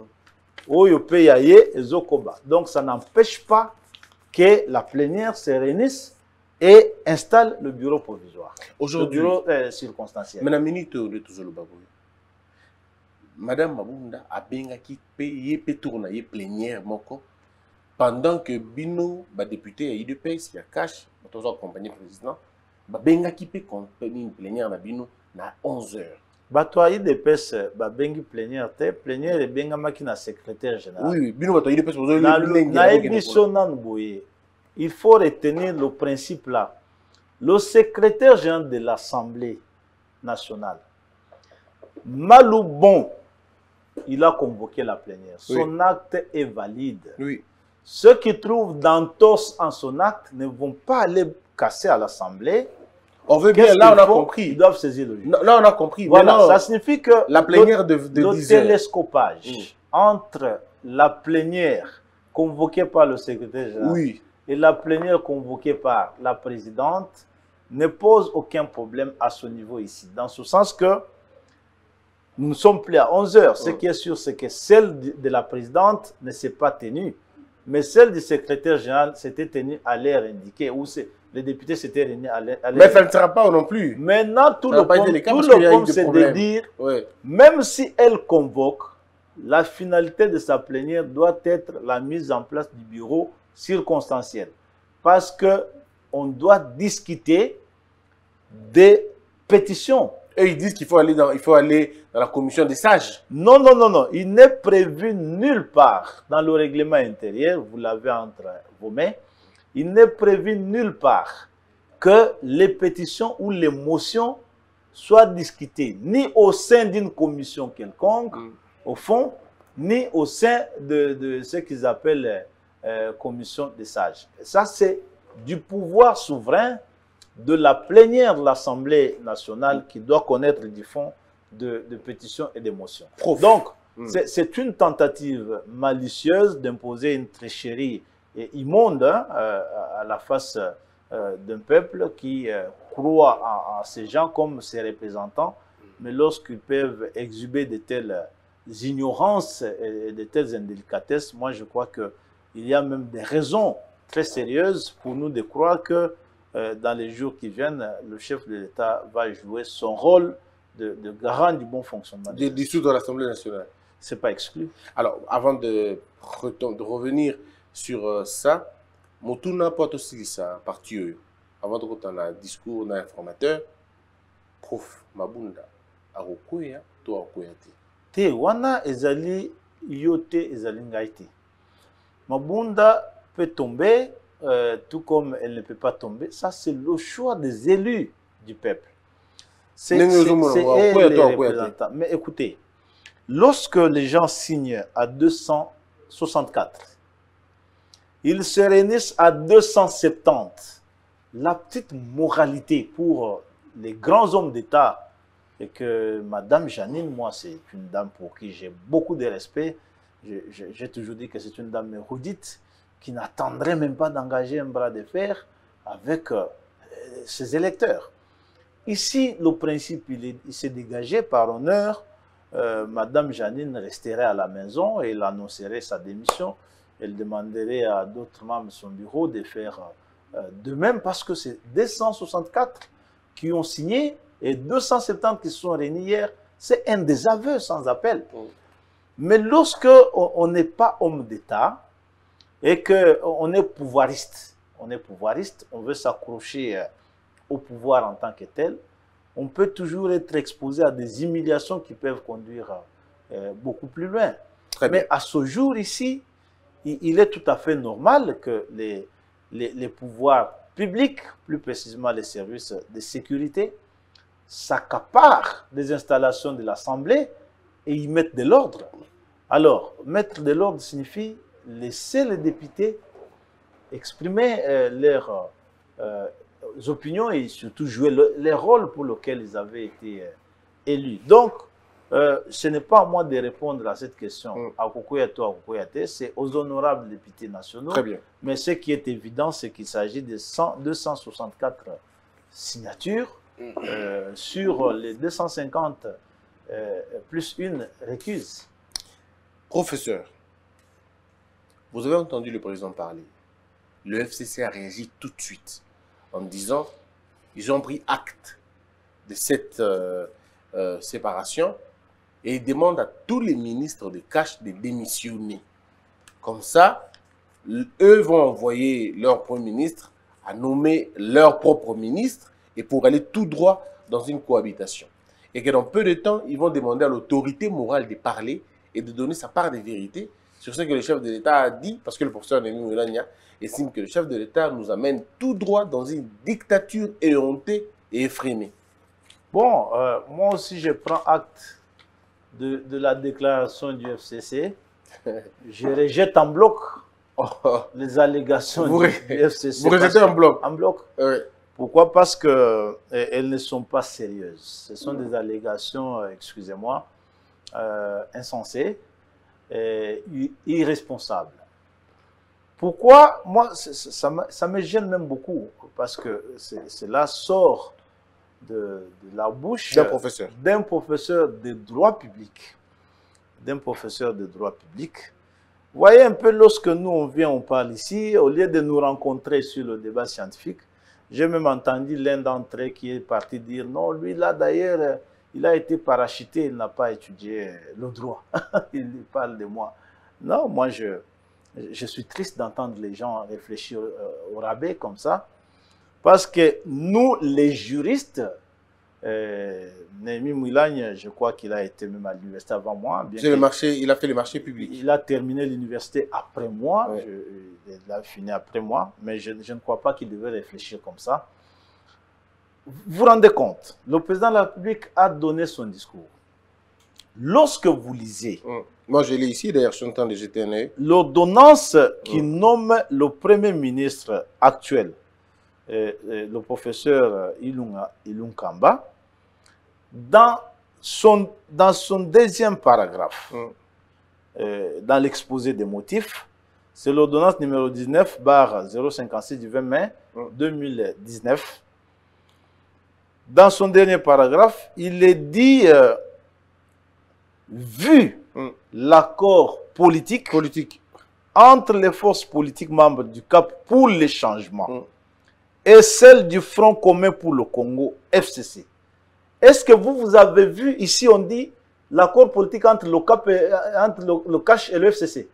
Donc ça n'empêche pas que la plénière se réunisse et installe le bureau provisoire. Aujourd'hui, le bureau circonstanciel. Madame Minito de Tozolo-Baboui. Madame Mabunda a bien qui paye tourner la plénière moko pendant que Bino, député à IDPS, il y a cash, toujours accompagné président, bien qui paye une plénière na Bino na 11 heures. Bato a IDPS, bengi plénière te plénière et benga makina secrétaire général. Oui, Bino bato IDPS vous avez na émission nan boye. Il faut retenir le principe là. Le secrétaire général de l'Assemblée nationale, Malou Bon, il a convoqué la plénière. Son acte est valide. Oui. ceux qui trouvent d'entorse en son acte ne vont pas aller casser à l'Assemblée. On veut bien, Qu'est-ce là on qu'ils a font? compris. Ils doivent saisir le juge. Là on a compris. Voilà, Maintenant, ça signifie que la plénière de le 10 heures. télescopage entre la plénière convoquée par le secrétaire général Oui. et la plénière convoquée par la présidente ne pose aucun problème à ce niveau ici. Dans ce sens que nous ne sommes plus à 11 heures. Ce qui est sûr, c'est que celle de la présidente ne s'est pas tenue. Mais celle du secrétaire général s'était tenue à l'heure indiquée, où les députés s'étaient réunis à l'heure Mais ça ne sera pas non plus. Maintenant, tout Ça le n'a pas été le cas parce qu'il y a eu problème, des c'est de problèmes. dire, Ouais. même si elle convoque, la finalité de sa plénière doit être la mise en place du bureau circonstanciel. Parce qu'on doit discuter des pétitions. Eux, ils disent qu'il faut aller dans la commission des sages. Non, non, non, non. Il n'est prévu nulle part dans le règlement intérieur, vous l'avez entre vos mains, il n'est prévu nulle part que les pétitions ou les motions soient discutées ni au sein d'une commission quelconque, au fond, ni au sein de ce qu'ils appellent commission des sages. Et ça, c'est du pouvoir souverain de la plénière de l'Assemblée nationale qui doit connaître du fond de pétitions et de motions. Donc, c'est une tentative malicieuse d'imposer une tricherie immonde à la face d'un peuple qui croit en ces gens comme ses représentants, mais lorsqu'ils peuvent exhuber de telles ignorances et de telles indélicatesses, moi je crois qu'il y a même des raisons très sérieuses pour nous de croire que dans les jours qui viennent, le chef de l'État va jouer son rôle de garant du bon fonctionnement. Des dissous de l'Assemblée nationale. C'est pas exclu. Alors, avant de revenir sur ça, Motuna porte aussi ça, parti avant de qu'on a un discours, on a un informateur, prof Mabunda, Arokoya, toi Arokoyate. Te wana ezali yote ezali ngaite. Mabunda peut tomber, tout comme elle ne peut pas tomber. Ça, c'est le choix des élus du peuple. C'est les représentants. Mais écoutez, lorsque les gens signent à 264, ils se réunissent à 270. La petite moralité pour les grands hommes d'État, et que Madame Janine, moi, c'est une dame pour qui j'ai beaucoup de respect. J'ai toujours dit que c'est une dame érudite qui n'attendrait même pas d'engager un bras de fer avec ses électeurs. Ici, le principe, il s'est dégagé par honneur. Madame Janine resterait à la maison et elle annoncerait sa démission. Elle demanderait à d'autres membres de son bureau de faire de même parce que c'est 264 qui ont signé et 270 qui se sont réunis hier. C'est un désaveu sans appel. Mais lorsque on n'est pas homme d'État et qu'on est pouvoiriste, on veut s'accrocher au pouvoir en tant que tel, on peut toujours être exposé à des humiliations qui peuvent conduire beaucoup plus loin. Mais à ce jour ici, il est tout à fait normal que les pouvoirs publics, plus précisément les services de sécurité, s'accaparent des installations de l'Assemblée et y mettent de l'ordre. Alors, mettre de l'ordre signifie laisser les députés exprimer leurs opinions et surtout jouer les rôles pour lesquels ils avaient été élus. Donc, ce n'est pas à moi de répondre à cette question. C'est aux honorables députés nationaux. Très bien. Mais ce qui est évident, c'est qu'il s'agit de 264 signatures sur les 250 plus une récuse. Professeur, vous avez entendu le président parler. Le FCC a réagi tout de suite en disant ils ont pris acte de cette séparation et ils demandent à tous les ministres de cash de démissionner. Comme ça, eux vont envoyer leur premier ministre à nommer leur propre ministre et pour aller tout droit dans une cohabitation. Et que dans peu de temps, ils vont demander à l'autorité morale de parler et de donner sa part de vérité sur ce que le chef de l'État a dit, parce que le professeur Némi Moulania estime que le chef de l'État nous amène tout droit dans une dictature éhontée et effrénée. Bon, moi aussi je prends acte de la déclaration du FCC. Je rejette en bloc les allégations Vous, du FCC. vous rejetez en bloc. En bloc. Oui. Pourquoi? Parce que elles ne sont pas sérieuses. Ce sont des allégations, excusez-moi, insensées et irresponsables. Pourquoi? Moi, ça me gêne même beaucoup, parce que cela sort de la bouche d'un professeur de droit public. D'un professeur de droit public. Vous voyez un peu, lorsque nous on parle ici, au lieu de nous rencontrer sur le débat scientifique, j'ai même entendu l'un d'entre eux qui est parti dire non, lui là d'ailleurs, il a été parachuté, il n'a pas étudié le droit. Il parle de moi. Non, moi je suis triste d'entendre les gens réfléchir au rabais comme ça, parce que nous, les juristes, Némi Mouilagne, je crois qu'il a été même à l'université avant moi. Il a fait le marché public. Il a terminé l'université après moi, Ouais. il a fini après moi, mais je ne crois pas qu'il devait réfléchir comme ça. Vous vous rendez compte, le président de la République a donné son discours. Lorsque vous lisez Moi, je l'ai ici, d'ailleurs, je suis en train de jeter un œil. l'ordonnance qui nomme le Premier ministre actuel, le professeur Ilunkamba, dans son deuxième paragraphe, dans l'exposé des motifs, c'est l'ordonnance numéro 19/056 du 20 mai 2019. Dans son dernier paragraphe, il est dit, vu l'accord politique entre les forces politiques membres du CAP pour les changements et celle du Front commun pour le Congo, FCC. Est-ce que vous avez vu, ici on dit l'accord politique entre le CAP et, entre le CACH et le FCC.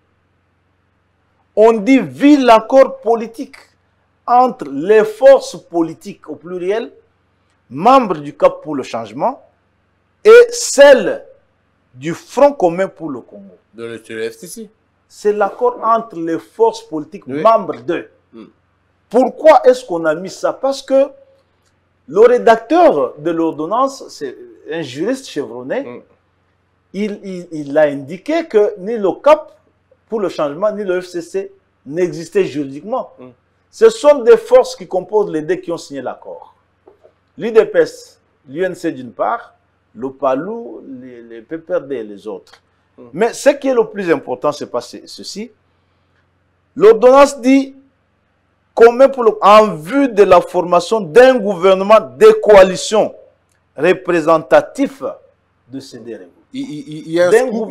On dit vu l'accord politique entre les forces politiques au pluriel, membres du CAP pour le changement, et celle du Front commun pour le Congo. De le FCC. C'est l'accord entre les forces politiques membres d'eux. Pourquoi est-ce qu'on a mis ça? Parce que le rédacteur de l'ordonnance, c'est un juriste chevronné, il a indiqué que ni le CAP pour le changement, ni le FCC n'existaient juridiquement. Ce sont des forces qui composent les deux qui ont signé l'accord. L'UDPS, l'UNC d'une part, le PALU, les PPRD et les autres. Mais ce qui est le plus important, c'est pas ceci. L'ordonnance dit en vue de la formation d'un gouvernement de coalition représentatif de ces deux régions. Il y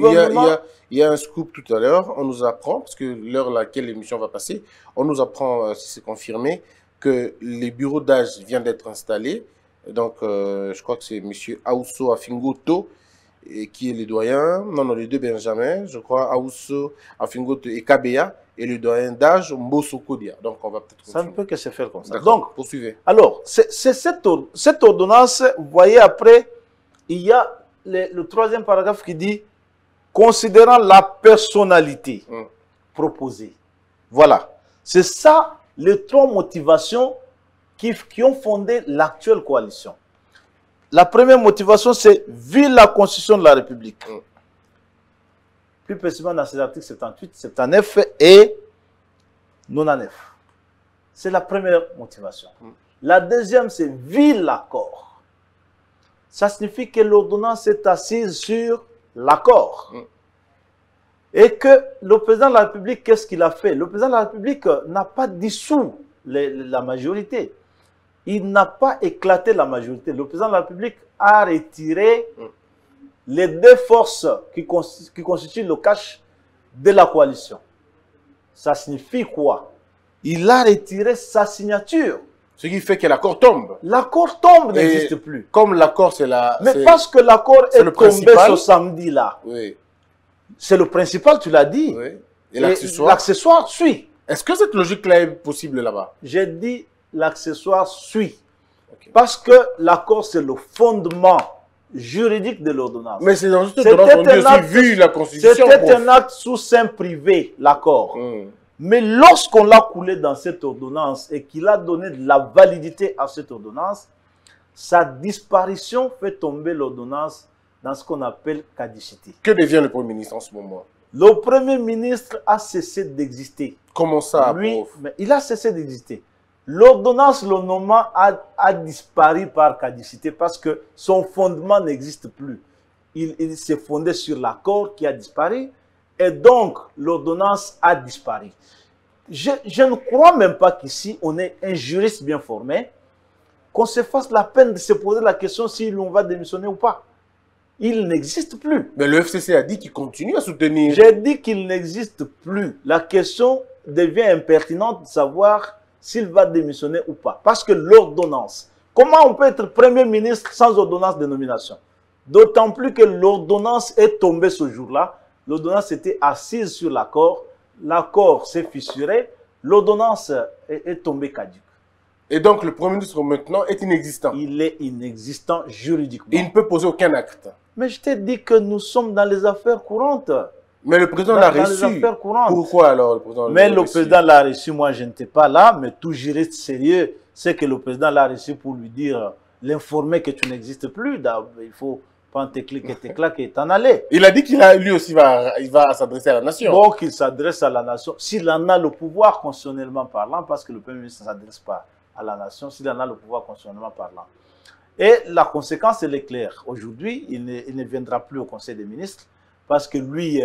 a un scoop tout à l'heure, on nous apprend, parce que l'heure à laquelle l'émission va passer, on nous apprend, si c'est confirmé, que les bureaux d'âge viennent d'être installés. Donc, je crois que c'est M. Aousso Afingoto qui est le doyen, non, les deux Benjamin, je crois, Aousso Afingoto et Kabea, et le doyen d'âge Mbosso Kodia. Donc, on va peut-être continuer. Ça ne peut que se faire comme ça. Donc, poursuivez. Alors, c'est cette ordonnance, vous voyez après, il y a le troisième paragraphe qui dit considérant la personnalité proposée. Voilà. C'est ça les trois motivations qui ont fondé l'actuelle coalition. La première motivation, c'est vu la Constitution de la République. Plus précisément dans ces articles 78, 79 et 99. C'est la première motivation. La deuxième, c'est vu l'accord. Ça signifie que l'ordonnance est assise sur l'accord. Et que le président de la République, qu'est-ce qu'il a fait? Le président de la République n'a pas dissous la majorité. Il n'a pas éclaté la majorité. Le président de la République a retiré les deux forces qui constituent le cache de la coalition. Ça signifie quoi? Il a retiré sa signature. Ce qui fait que l'accord tombe. L'accord tombe, n'existe plus. Comme l'accord, c'est la... Mais parce que l'accord est tombé ce samedi-là. Oui. C'est le principal, tu l'as dit. Oui. Et l'accessoire? L'accessoire suit. Est-ce que cette logique-là est possible là-bas? J'ai dit l'accessoire suit. Okay. Parce que l'accord, c'est le fondement juridique de l'ordonnance. Mais c'est dans cette ordonnance, on dit aussi vu la Constitution. C'était un acte sous seing privé, l'accord. Mais lorsqu'on l'a coulé dans cette ordonnance et qu'il a donné de la validité à cette ordonnance, sa disparition fait tomber l'ordonnance dans ce qu'on appelle caducité. Que devient le Premier ministre en ce moment? Le Premier ministre a cessé d'exister. Comment ça, Lui, prof? mais il a cessé d'exister. L'ordonnance le nommant a disparu par caducité parce que son fondement n'existe plus. Il s'est fondé sur l'accord qui a disparu et donc l'ordonnance a disparu. Je ne crois même pas qu'ici on ait un juriste bien formé, qu'on se fasse la peine de se poser la question si l'on va démissionner ou pas. Il n'existe plus. Mais le FCC a dit qu'il continue à soutenir. J'ai dit qu'il n'existe plus. La question devient impertinente de savoir s'il va démissionner ou pas. Parce que l'ordonnance, comment on peut être Premier ministre sans ordonnance de nomination? D'autant plus que l'ordonnance est tombée ce jour-là. L'ordonnance était assise sur l'accord. L'accord s'est fissuré. L'ordonnance est tombée caduque. Et donc le Premier ministre maintenant est inexistant. Il est inexistant juridiquement. Il ne peut poser aucun acte. Mais je t'ai dit que nous sommes dans les affaires courantes. Mais le président l'a Dans les reçu. affaires courantes. Pourquoi alors le président Mais l'a le reçu? président l'a reçu, moi je n'étais pas là, mais tout juriste sérieux sait que le président l'a reçu pour lui dire, l'informer que tu n'existes plus. Il faut prendre tes clics et tes claques et t'en aller. Il a dit lui aussi il va s'adresser à la nation. Bon, qu'il s'adresse à la nation, s'il en a le pouvoir constitutionnellement parlant, parce que le Premier ministre ne s'adresse pas à la nation, s'il en a le pouvoir constitutionnellement parlant. Et la conséquence, elle est claire. Aujourd'hui, il ne viendra plus au Conseil des ministres parce que lui,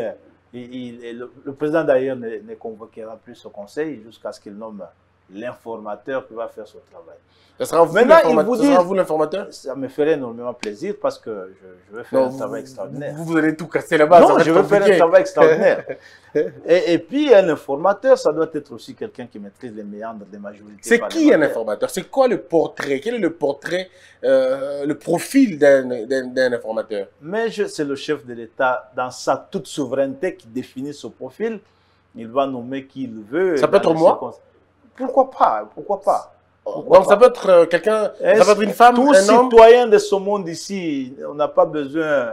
le président d'ailleurs ne convoquera plus ce Conseil jusqu'à ce qu'il nomme l'informateur qui va faire son travail. Ça sera vous l'informateur? Ça me ferait énormément plaisir parce que je vais faire un travail extraordinaire. Vous allez tout casser là-bas. Non, je vais faire un travail extraordinaire. Et puis, un informateur, ça doit être aussi quelqu'un qui maîtrise les méandres des majorités. C'est qui un informateur? C'est quoi le portrait? Quel est le portrait, le profil d'un informateur? Mais c'est le chef de l'État, dans sa toute souveraineté, qui définit ce profil. Il va nommer qui il veut. Ça peut être moi? Pourquoi pas? Pourquoi pas? Donc ça peut être quelqu'un, ça peut être une femme, tout un homme. citoyen de ce monde ici, on n'a pas besoin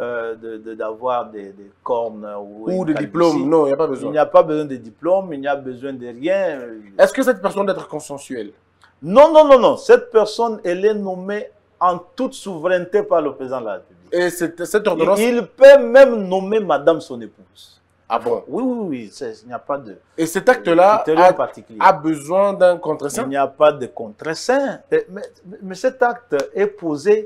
d'avoir des cornes ou de diplômes. Non, il n'y a pas besoin. Il n'y a pas besoin de diplôme, il n'y a besoin de rien. Est-ce que cette personne doit être consensuelle? Non, non, non, non. Cette personne, elle est nommée en toute souveraineté par le président de la République. Et cette ordonnance... Il peut même nommer madame son épouse. Ah bon? Oui, oui, oui, il n'y a pas de... Et cet acte-là a besoin d'un contre-saint? Il n'y a pas de contre-saint. Mais cet acte est posé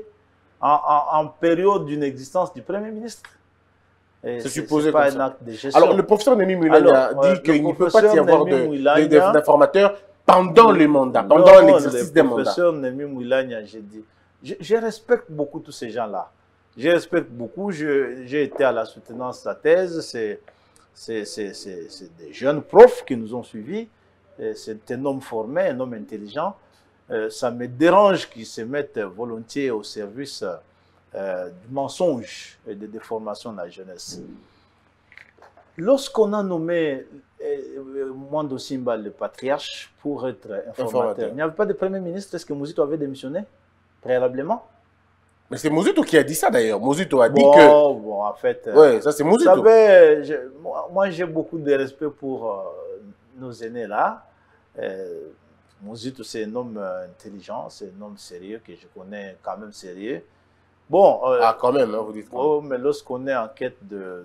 en période d'une existence du Premier ministre. C'est supposé pas comme un ça. acte de gestion. Alors, le professeur Némi Moulania dit qu'il ne peut pas y avoir d'informateurs pendant le mandat, pendant l'exercice des mandats. Le professeur Némi Moulania, j'ai dit, je respecte beaucoup tous ces gens-là. Je respecte beaucoup. J'ai été à la soutenance de sa thèse. C'est des jeunes profs qui nous ont suivis. C'est un homme formé, un homme intelligent. Ça me dérange qu'ils se mettent volontiers au service du mensonge et des déformations de la jeunesse. Lorsqu'on a nommé Mwando Simba le patriarche pour être informateur, il n'y avait pas de Premier ministre. Est-ce que Muzito avait démissionné préalablement? Mais c'est Muzito qui a dit ça d'ailleurs. Muzito a dit que... Bon, en fait... Oui, ça c'est Muzito. Vous savez, moi j'ai beaucoup de respect pour nos aînés là. Muzito, c'est un homme intelligent, c'est un homme sérieux que je connais quand même sérieux. Bon... quand même, hein, vous dites. Oh, mais lorsqu'on est en quête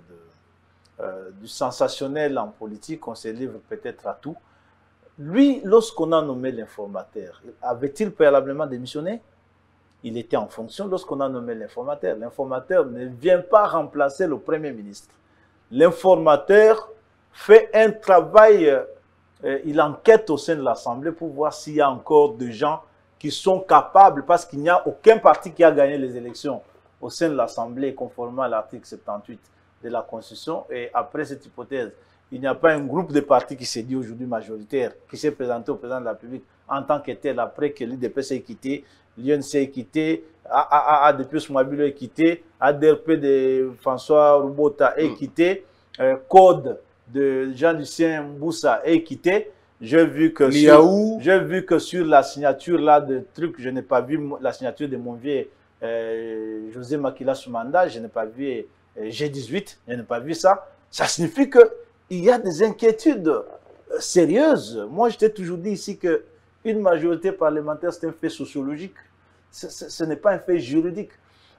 du sensationnel en politique, on se livre peut-être à tout. Lui, lorsqu'on a nommé l'informateur, avait-il préalablement démissionné? Il était en fonction lorsqu'on a nommé l'informateur. L'informateur ne vient pas remplacer le Premier ministre. L'informateur fait un travail, il enquête au sein de l'Assemblée pour voir s'il y a encore des gens qui sont capables, parce qu'il n'y a aucun parti qui a gagné les élections au sein de l'Assemblée conformément à l'article 78 de la Constitution. Et après cette hypothèse, il n'y a pas un groupe de partis qui s'est dit aujourd'hui majoritaire, qui s'est présenté au président de la République en tant que tel, après que l'IDP s'est quitté, l'UNC est quitté, ADP Soumabilo est quitté, ADRP de François Roubota est quitté, Code de Jean-Lucien Mboussa est quitté. J'ai vu que sur la signature là de trucs, je n'ai pas vu la signature de mon vieux José Makila Soumanda, je n'ai pas vu G18, je n'ai pas vu ça. Ça signifie qu'il y a des inquiétudes sérieuses. Moi, je t'ai toujours dit ici que une majorité parlementaire, c'est un fait sociologique. Ce n'est pas un fait juridique.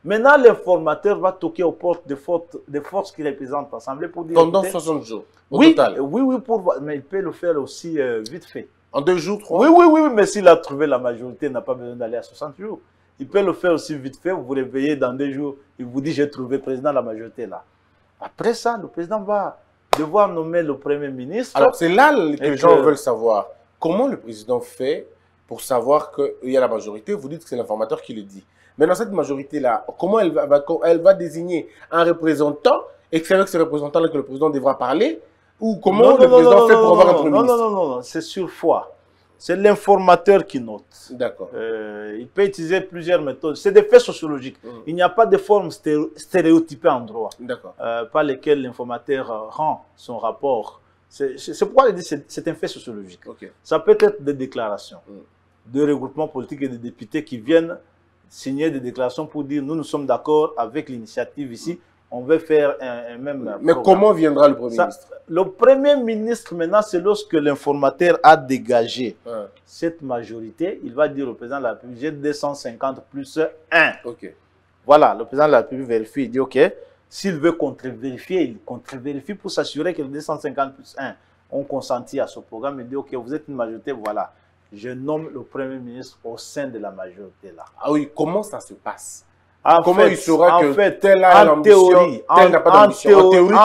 Maintenant, l'informateur va toquer aux portes des forces qui représentent l'Assemblée pour dire... Pendant écoutez, 60 jours, au oui, total. oui, pour voir. Mais il peut le faire aussi vite fait. En 2 jours, 3 Oui, mais s'il a trouvé la majorité, il n'a pas besoin d'aller à 60 jours. Il peut le faire aussi vite fait. Vous vous réveillez dans 2 jours, il vous dit j'ai trouvé le président de la majorité là. Après ça, le président va devoir nommer le Premier ministre. Alors, c'est là que les gens que- veulent savoir. Comment le président fait pour savoir qu'il y a la majorité? Vous dites que c'est l'informateur qui le dit. Mais dans cette majorité-là, comment elle va désigner un représentant et que c'est avec ce représentant-là que le président devra parler? Ou comment le président fait pour avoir un Premier ministre? Non, c'est sur foi. C'est l'informateur qui note. D'accord. Il peut utiliser plusieurs méthodes. C'est des faits sociologiques. Il n'y a pas de forme stéréotypée en droit D'accord. par lesquelles l'informateur rend son rapport. C'est pourquoi je dis que c'est un fait sociologique. Ok. Ça peut être des déclarations de regroupements politiques et de députés qui viennent signer des déclarations pour dire nous sommes d'accord avec l'initiative ici, on veut faire un même Mais programme. comment viendra le Premier ministre? Le Premier ministre, maintenant, c'est lorsque l'informateur a dégagé Ouais. cette majorité, il va dire au président de la République, j'ai 250 plus 1. Ok. Voilà, le président de la République vérifie, il dit OK, s'il veut contre-vérifier, il contre-vérifie pour s'assurer que les 250 plus 1 ont consenti à ce programme. Il dit OK, vous êtes une majorité, voilà. Je nomme le Premier ministre au sein de la majorité là. Ah oui, comment ça se passe? En Comment fait, il saura que fait, tel a l'ambition, tel n'a pas d'ambition?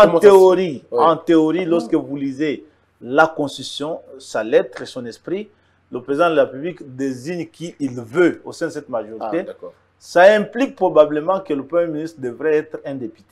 En théorie, lorsque vous lisez la Constitution, sa lettre et son esprit, le président de la République désigne qui il veut au sein de cette Ah, majorité. d'accord. Ça implique probablement que le Premier ministre devrait être un député.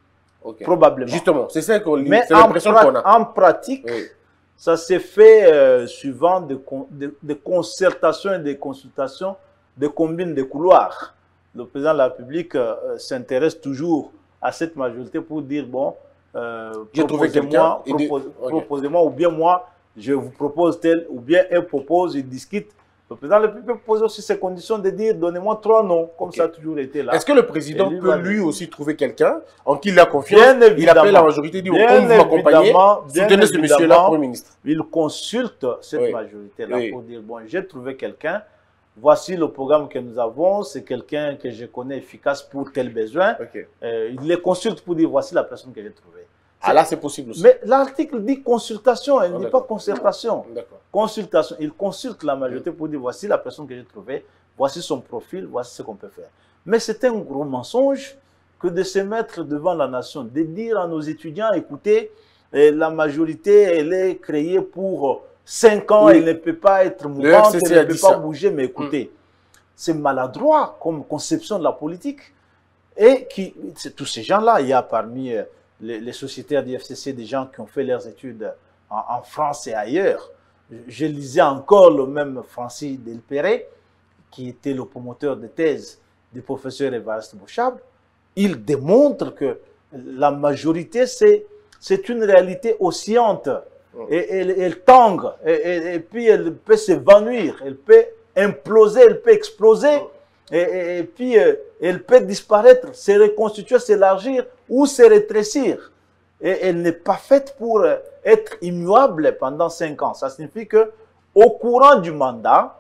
Ok. Probablement. Justement, c'est ça qu'on lit. Mais C'est l'impression qu'on a. en pratique, Oui. ça s'est fait suivant des concertations et des consultations, des combines de couloirs. Le président de la République s'intéresse toujours à cette majorité pour dire, bon, J'ai trouvé quelqu'un. proposez-moi, ou bien moi, je vous propose tel, ou bien elle propose, il discute. Le président de la République peut poser aussi ses conditions de dire, donnez-moi 3 noms, comme Ok. ça a toujours été là. Est-ce que le président Et lui peut va lui dire- aussi trouver quelqu'un en qui il a confiance? Bien Il appelle évidemment. la majorité, il dit Bien comme vous m'accompagnez, évidemment, bien soutenez ce monsieur-là, évidemment. Premier ministre. Il consulte cette Oui. majorité-là Oui. pour dire, bon, j'ai trouvé quelqu'un, voici le programme que nous avons, c'est quelqu'un que je connais efficace pour tel besoin. Ok. Il les consulte pour dire, voici la personne que j'ai trouvée. Ah là, c'est possible aussi. Mais l'article dit consultation, elle ne dit pas d'accord. concertation. D'accord. Consultation, il consulte la majorité pour dire, voici la personne que j'ai trouvée, voici son profil, voici ce qu'on peut faire. Mais c'est un gros mensonge que de se mettre devant la nation, de dire à nos étudiants, écoutez, la majorité, elle est créée pour 5 ans, Oui. elle ne peut pas être mouvante, FCC elle a ne peut dit pas ça. bouger, mais écoutez, c'est maladroit comme conception de la politique. Et c'est tous ces gens-là, il y a parmi les sociétaires du FCC des gens qui ont fait leurs études en France et ailleurs. Je lisais encore le même Francis Delperret, qui était le promoteur de thèse du professeur Évariste Bouchab. Il démontre que la majorité, c'est une réalité oscillante. Et elle tangue, et puis elle peut s'évanouir, elle peut imploser, elle peut exploser, et puis elle peut disparaître, se reconstituer, s'élargir ou se rétrécir. Et elle n'est pas faite pour être immuable pendant 5 ans. Ça signifie que au courant du mandat,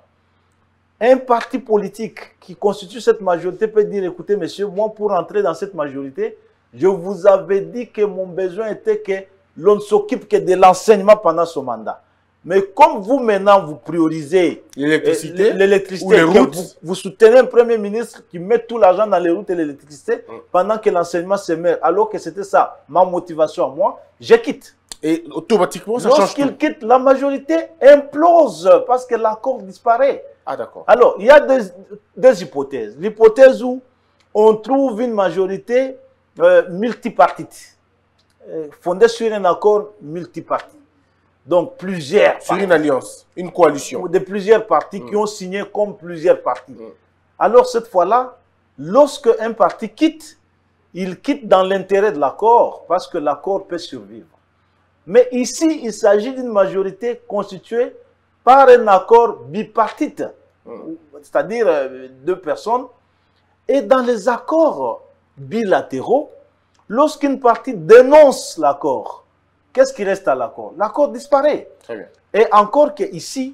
un parti politique qui constitue cette majorité peut dire, écoutez, monsieur, moi, pour entrer dans cette majorité, je vous avais dit que mon besoin était que l'on ne s'occupe que de l'enseignement pendant ce mandat. Mais comme vous, maintenant, vous priorisez L'électricité l'électricité, ou les que routes. vous soutenez un Premier ministre qui met tout l'argent dans les routes et l'électricité pendant que l'enseignement se meurt, alors que c'était ça, ma motivation à moi, je quitte. Et automatiquement, ça change Lorsqu'il tout. quitte, la majorité implose parce que l'accord disparaît. Ah, d'accord. Alors, il y a deux hypothèses. L'hypothèse où on trouve une majorité multipartite, fondée sur un accord multipartite. Donc, plusieurs Sur partis, une alliance, une coalition. de plusieurs partis qui ont signé comme plusieurs partis. Alors, cette fois-là, lorsque un parti quitte, il quitte dans l'intérêt de l'accord parce que l'accord peut survivre. Mais ici, il s'agit d'une majorité constituée par un accord bipartite, c'est-à-dire 2 personnes. Et dans les accords bilatéraux, lorsqu'une partie dénonce l'accord, qu'est-ce qui reste à l'accord? L'accord disparaît. Très bien. Et encore qu'ici,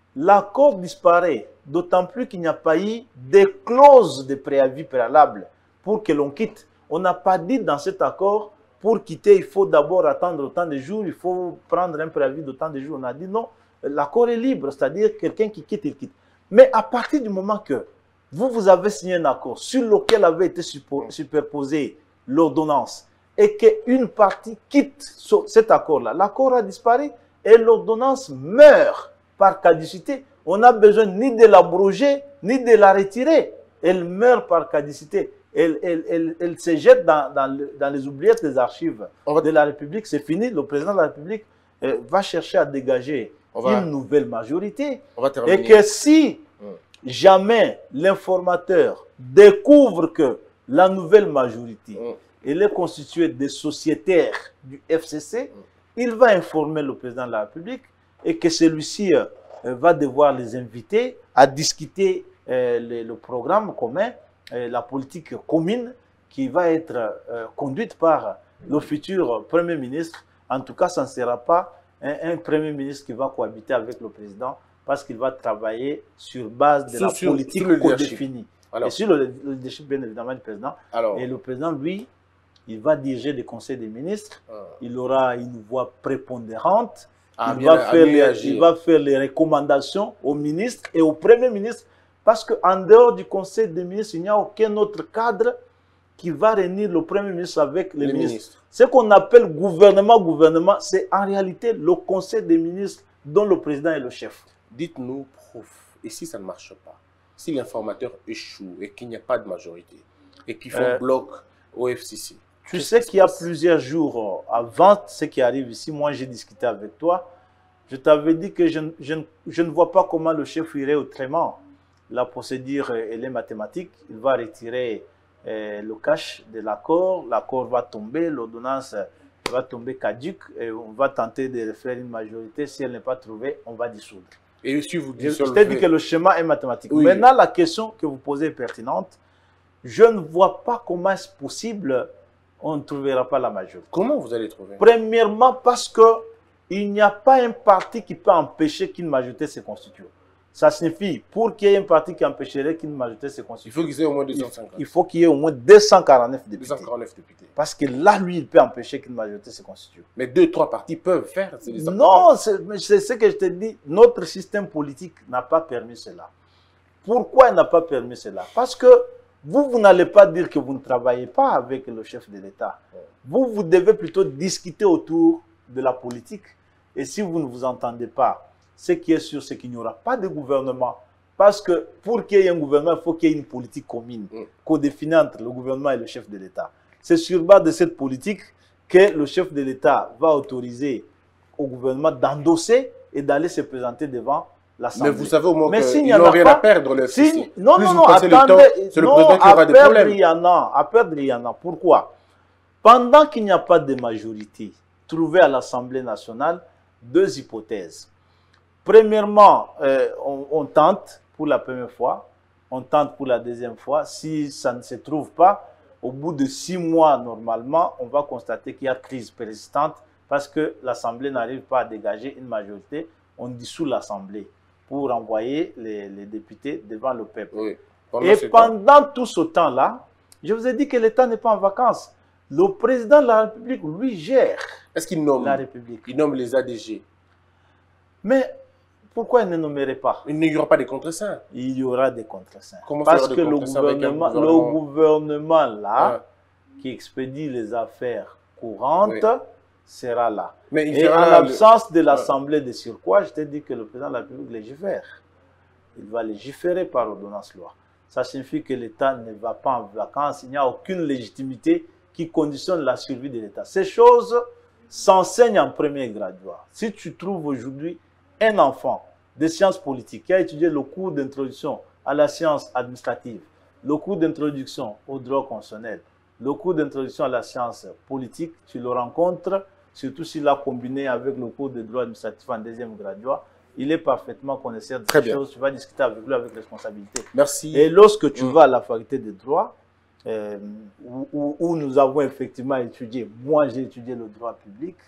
l'accord disparaît, d'autant plus qu'il n'y a pas eu de clause de préavis préalable pour que l'on quitte. On n'a pas dit dans cet accord, pour quitter, il faut d'abord attendre autant de jours, il faut prendre un préavis d'autant de jours. On a dit non, l'accord est libre, c'est-à-dire quelqu'un qui quitte, il quitte. Mais à partir du moment que vous avez signé un accord sur lequel avait été superposée l'ordonnance et qu'une partie quitte cet accord-là, l'accord a disparu et l'ordonnance meurt par caducité. On n'a besoin ni de l'abroger, ni de la retirer. Elle meurt par caducité. Elle se jette dans les oubliettes des archives de la République. C'est fini. Le président de la République va chercher à dégager une nouvelle majorité. Et que si jamais l'informateur découvre que la nouvelle majorité elle est constituée des sociétaires du FCC, il va informer le président de la République et que celui-ci va devoir les inviter à discuter le programme commun, la politique commune qui va être conduite par le futur Premier ministre. En tout cas, ça ne sera pas un Premier ministre qui va cohabiter avec le président parce qu'il va travailler sur base de la politique définie. Et sur le leadership, bien évidemment, du président. Et le président, lui, il va diriger des conseils des ministres. Il aura une voix prépondérante. Il va faire les recommandations aux ministres et au Premier ministre. Parce qu'en dehors du conseil des ministres, il n'y a aucun autre cadre qui va réunir le Premier ministre avec les ministres. Ce qu'on appelle gouvernement, c'est en réalité le conseil des ministres dont le président est le chef. Dites-nous, prof, et si ça ne marche pas, si l'informateur échoue et qu'il n'y a pas de majorité et qu'il faut bloc au FCC? Tu sais qu'il y a plusieurs jours avant ce qui arrive ici, moi j'ai discuté avec toi, je t'avais dit que je ne vois pas comment le chef irait autrement. La procédure, elle est mathématique, il va retirer le cash de l'accord, l'accord va tomber, l'ordonnance va tomber caduque, et on va tenter de faire une majorité, si elle n'est pas trouvée, on va dissoudre. Et si vous je t'ai dit que le schéma est mathématique. Oui. Maintenant, la question que vous posez est pertinente. Je ne vois pas comment est-ce possible on ne trouvera pas la majorité. Comment vous allez trouver? Premièrement, parce qu'il n'y a pas un parti qui peut empêcher qu'une majorité se constitue. Ça signifie, pour qu'il y ait un parti qui empêcherait qu'une majorité se constitue, il faut qu'il y ait au moins 250. Il faut qu'il y ait au moins 249 députés. 249 députés. Parce que là, lui, il peut empêcher qu'une majorité se constitue. Mais 2-3 partis peuvent faire. Non, c'est ce que je te dis. Notre système politique n'a pas permis cela. Pourquoi il n'a pas permis cela? Parce que vous n'allez pas dire que vous ne travaillez pas avec le chef de l'État. Vous devez plutôt discuter autour de la politique. Et si vous ne vous entendez pas, ce qui est sûr, c'est qu'il n'y aura pas de gouvernement. Parce que pour qu'il y ait un gouvernement, il faut qu'il y ait une politique commune, codéfinie entre le gouvernement et le chef de l'État. C'est sur base de cette politique que le chef de l'État va autoriser au gouvernement d'endosser et d'aller se présenter devant l'Assemblée. Mais vous savez au moins qu'ils n'ont rien à perdre, le FCC. Non, attendez. C'est le président qui aura des problèmes. À perdre, il y en a. Pourquoi? Pendant qu'il n'y a pas de majorité trouvée à l'Assemblée nationale, deux hypothèses. Premièrement, on tente pour la première fois, on tente pour la deuxième fois. Si ça ne se trouve pas, au bout de 6 mois, normalement, on va constater qu'il y a crise persistante parce que l'Assemblée n'arrive pas à dégager une majorité. On dissout l'Assemblée pour envoyer les députés devant le peuple. Oui. Pendant tout ce temps-là, je vous ai dit que l'État n'est pas en vacances. Le président de la République, lui, gère la République. Il nomme les ADG. Mais pourquoi il ne nommerait pas? Il n'y aura pas de contre-saints. Il y aura des contre-saints. Parce que le gouvernement là, qui expédie les affaires courantes, sera là. Et en l'absence de l'Assemblée de surcroît, je t'ai dit que le président de la République légifère. Il va légiférer par ordonnance loi. Ça signifie que l'État ne va pas en vacances. Il n'y a aucune légitimité qui conditionne la survie de l'État. Ces choses s'enseignent en premier graduat. Si tu trouves aujourd'hui un enfant de sciences politiques qui a étudié le cours d'introduction à la science administrative, le cours d'introduction au droit constitutionnel, le cours d'introduction à la science politique, tu le rencontres, surtout s'il a combiné avec le cours de droit administratif en deuxième graduat, il est parfaitement connaisseur de ces choses. Tu vas discuter avec lui avec responsabilité. Merci. Et lorsque tu vas à la faculté de droit, où nous avons effectivement étudié, moi j'ai étudié le droit public,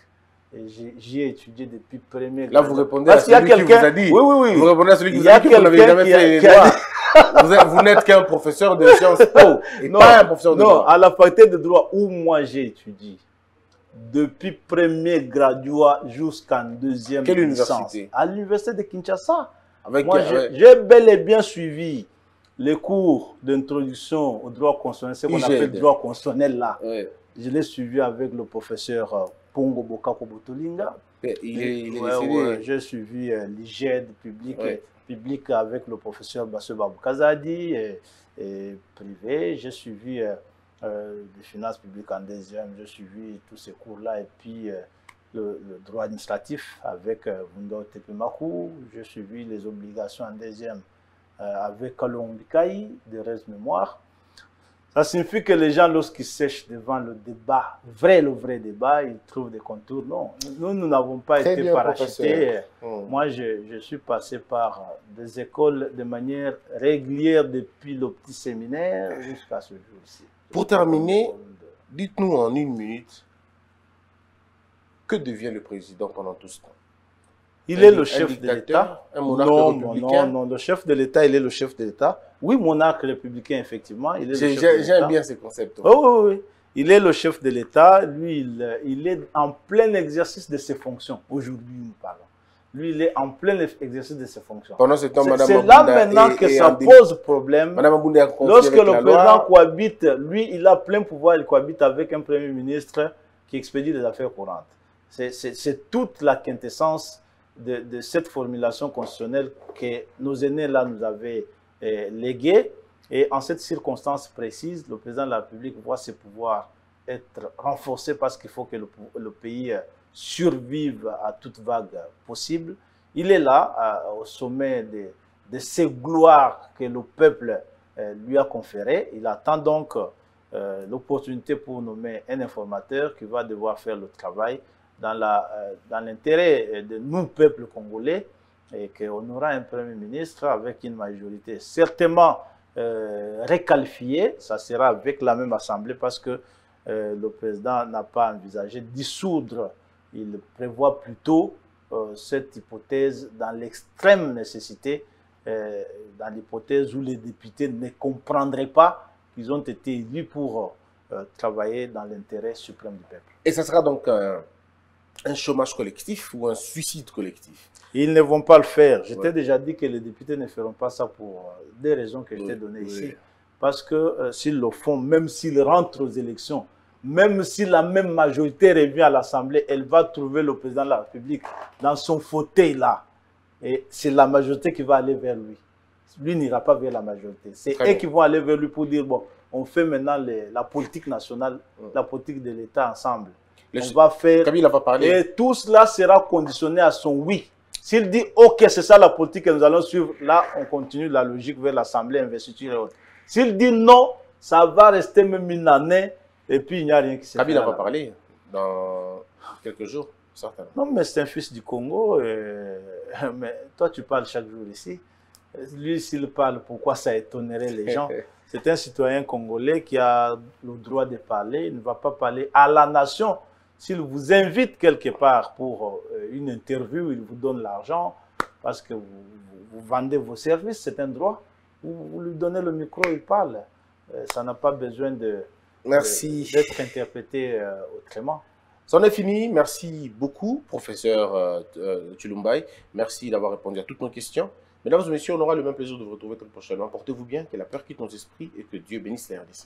J'y ai étudié depuis premier. Là, vous répondez à celui qui vous a dit. Oui, oui, oui. Vous répondez à celui qui vous a dit que vous n'avez jamais fait les droits. Vous n'êtes qu'un professeur de Sciences Po et pas un professeur de droit. Non, à la faculté de droit où moi j'ai étudié, depuis premier graduat jusqu'en deuxième Quelle licence. université? À l'université de Kinshasa. Avec Moi, j'ai bel et bien suivi les cours d'introduction au droit constitutionnel, ce qu'on appelle le droit constitutionnel là. Oui. Je l'ai suivi avec le professeur Pongo Bokako Botolinga. Il est décédé. J'ai suivi l'IGED public avec le professeur Bassou Babou Kazadi et privé. J'ai suivi les finances publiques en deuxième. J'ai suivi tous ces cours-là et puis le droit administratif avec Vundo Tepemakou. J'ai suivi les obligations en deuxième avec Kalon Bikaï, de Res Mémoire. Ça signifie que les gens, lorsqu'ils sèchent devant le débat, le vrai débat, ils trouvent des contours. Non, nous n'avons pas été parachutés. Moi, je suis passé par des écoles de manière régulière depuis le petit séminaire jusqu'à ce jour-ci. Pour terminer, dites-nous en 1 minute, que devient le président pendant tout ce temps? Il est le chef de l'État. Un monarque républicain? Non, le chef de l'État, il est le chef de l'État. Oui, monarque républicain, effectivement. J'aime bien ces concepts. Oui. Il est le chef de l'État. Lui, il est en plein exercice de ses fonctions. Aujourd'hui, nous parlons. Lui, il est en plein exercice de ses fonctions. Pendant ce temps, c'est là maintenant que ça pose problème. Lorsque le président cohabite, lui, il a plein pouvoir. Il cohabite avec un premier ministre qui expédie les affaires courantes. C'est toute la quintessence de cette formulation constitutionnelle que nos aînés là nous avaient léguée. Et en cette circonstance précise, le président de la République voit ses pouvoirs être renforcés parce qu'il faut que le pays survive à toute vague possible. Il est là, au sommet de ces gloires que le peuple lui a conférées. Il attend donc l'opportunité pour nommer un informateur qui va devoir faire le travail dans l'intérêt de nous, peuple congolais, et qu'on aura un Premier ministre avec une majorité certainement réqualifiée. Ça sera avec la même Assemblée parce que le président n'a pas envisagé de dissoudre. Il prévoit plutôt cette hypothèse dans l'extrême nécessité, dans l'hypothèse où les députés ne comprendraient pas qu'ils ont été élus pour travailler dans l'intérêt suprême du peuple. Et ça sera donc un chômage collectif ou un suicide collectif? Ils ne vont pas le faire. Je t'ai déjà dit que les députés ne feront pas ça pour des raisons que je t'ai données ici. Parce que s'ils le font, même s'ils rentrent aux élections, même si la même majorité revient à l'Assemblée, elle va trouver le président de la République dans son fauteuil là. Et c'est la majorité qui va aller vers lui. Lui n'ira pas vers la majorité. C'est eux qui vont aller vers lui pour dire, bon, on fait maintenant la politique nationale, la politique de l'État ensemble. On va faire, et tout cela sera conditionné à son oui. S'il dit, ok, c'est ça la politique que nous allons suivre, là, on continue la logique vers l'Assemblée, investiture et autres. S'il dit non, ça va rester même une année, et puis il n'y a rien qui se fait. Kabila va parler dans quelques jours, certainement. Non, mais c'est un fils du Congo, mais toi, tu parles chaque jour ici. Lui, s'il parle, pourquoi ça étonnerait les gens? C'est un citoyen congolais qui a le droit de parler, il ne va pas parler à la nation. S'il vous invite quelque part pour une interview, il vous donne l'argent parce que vous vendez vos services, c'est un droit. Vous lui donnez le micro, il parle. Ça n'a pas besoin d'être interprété autrement. C'en est fini. Merci beaucoup, professeur Tshilumbai. Merci d'avoir répondu à toutes nos questions. Mesdames et messieurs, on aura le même plaisir de vous retrouver très prochainement. Portez-vous bien, que la peur quitte nos esprits et que Dieu bénisse les RDC.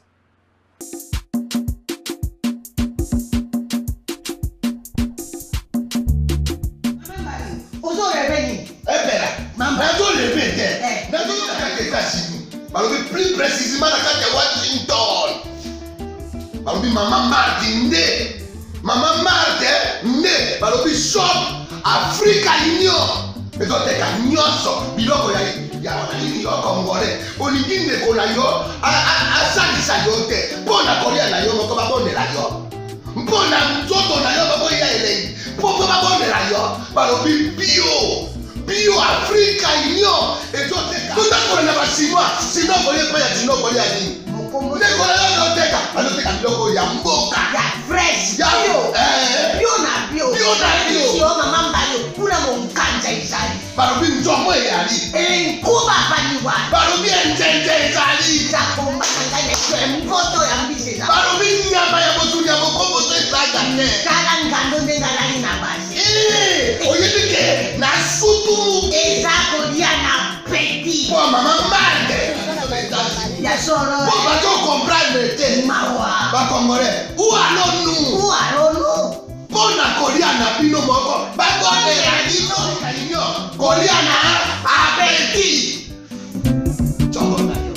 Plus précisément dans Washington. Maman Martin nde. Maman Martin nde. Balobi shop Africa Union. Ezoteka nyonso biloko ya wananini yo Congolais. Olingi ndeko na yo asalisa yo te. Mpona kolia na yo moko babondela yo. Mpona nzoto na yo baboya elengi. Mpo babondela yo. Balobi bio Africa Union. Ezoteka. Tondakona na basinois. Sino kolia pa ya sino kolia nini. Ndeko na yo azoteka biloko ya mboka. Ya fresh. Ya bio na bio. mpona yo yo mama mbayo kuna monkanja ezali balobi nzombo eyali enkuba baliwa balobi enzenze ezali zakomba na ngai na yo mpoto ya mbisi eza balobi nyama ya botuli ya bokomboso ezaga te tala ngando ndenge alali na basi oyebi ke na sutu eza kolia na peti mpo mama marte ya soro mpo bazokomprendre te mawa bakongolais ualonu ualonu mpo na kolia na bino moko bakobela bino kolia na apeti nzongo na yo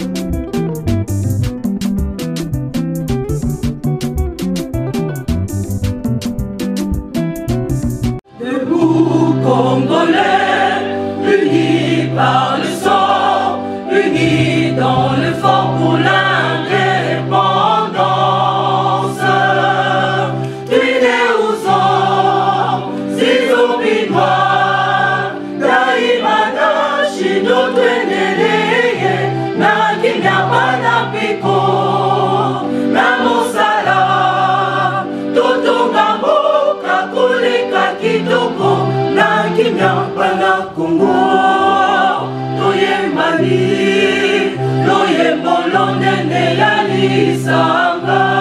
Debout Congolais, unis par le sang, unis dans l'effort pour l'indépendance. Unis aux hommes, si obinois, daimana shino tweneleye, na kinyama piko, na mosala, totonga boka kuleka kitoko, na kinyamba na Congo, toyembani, loyembo lonene ya lisanga.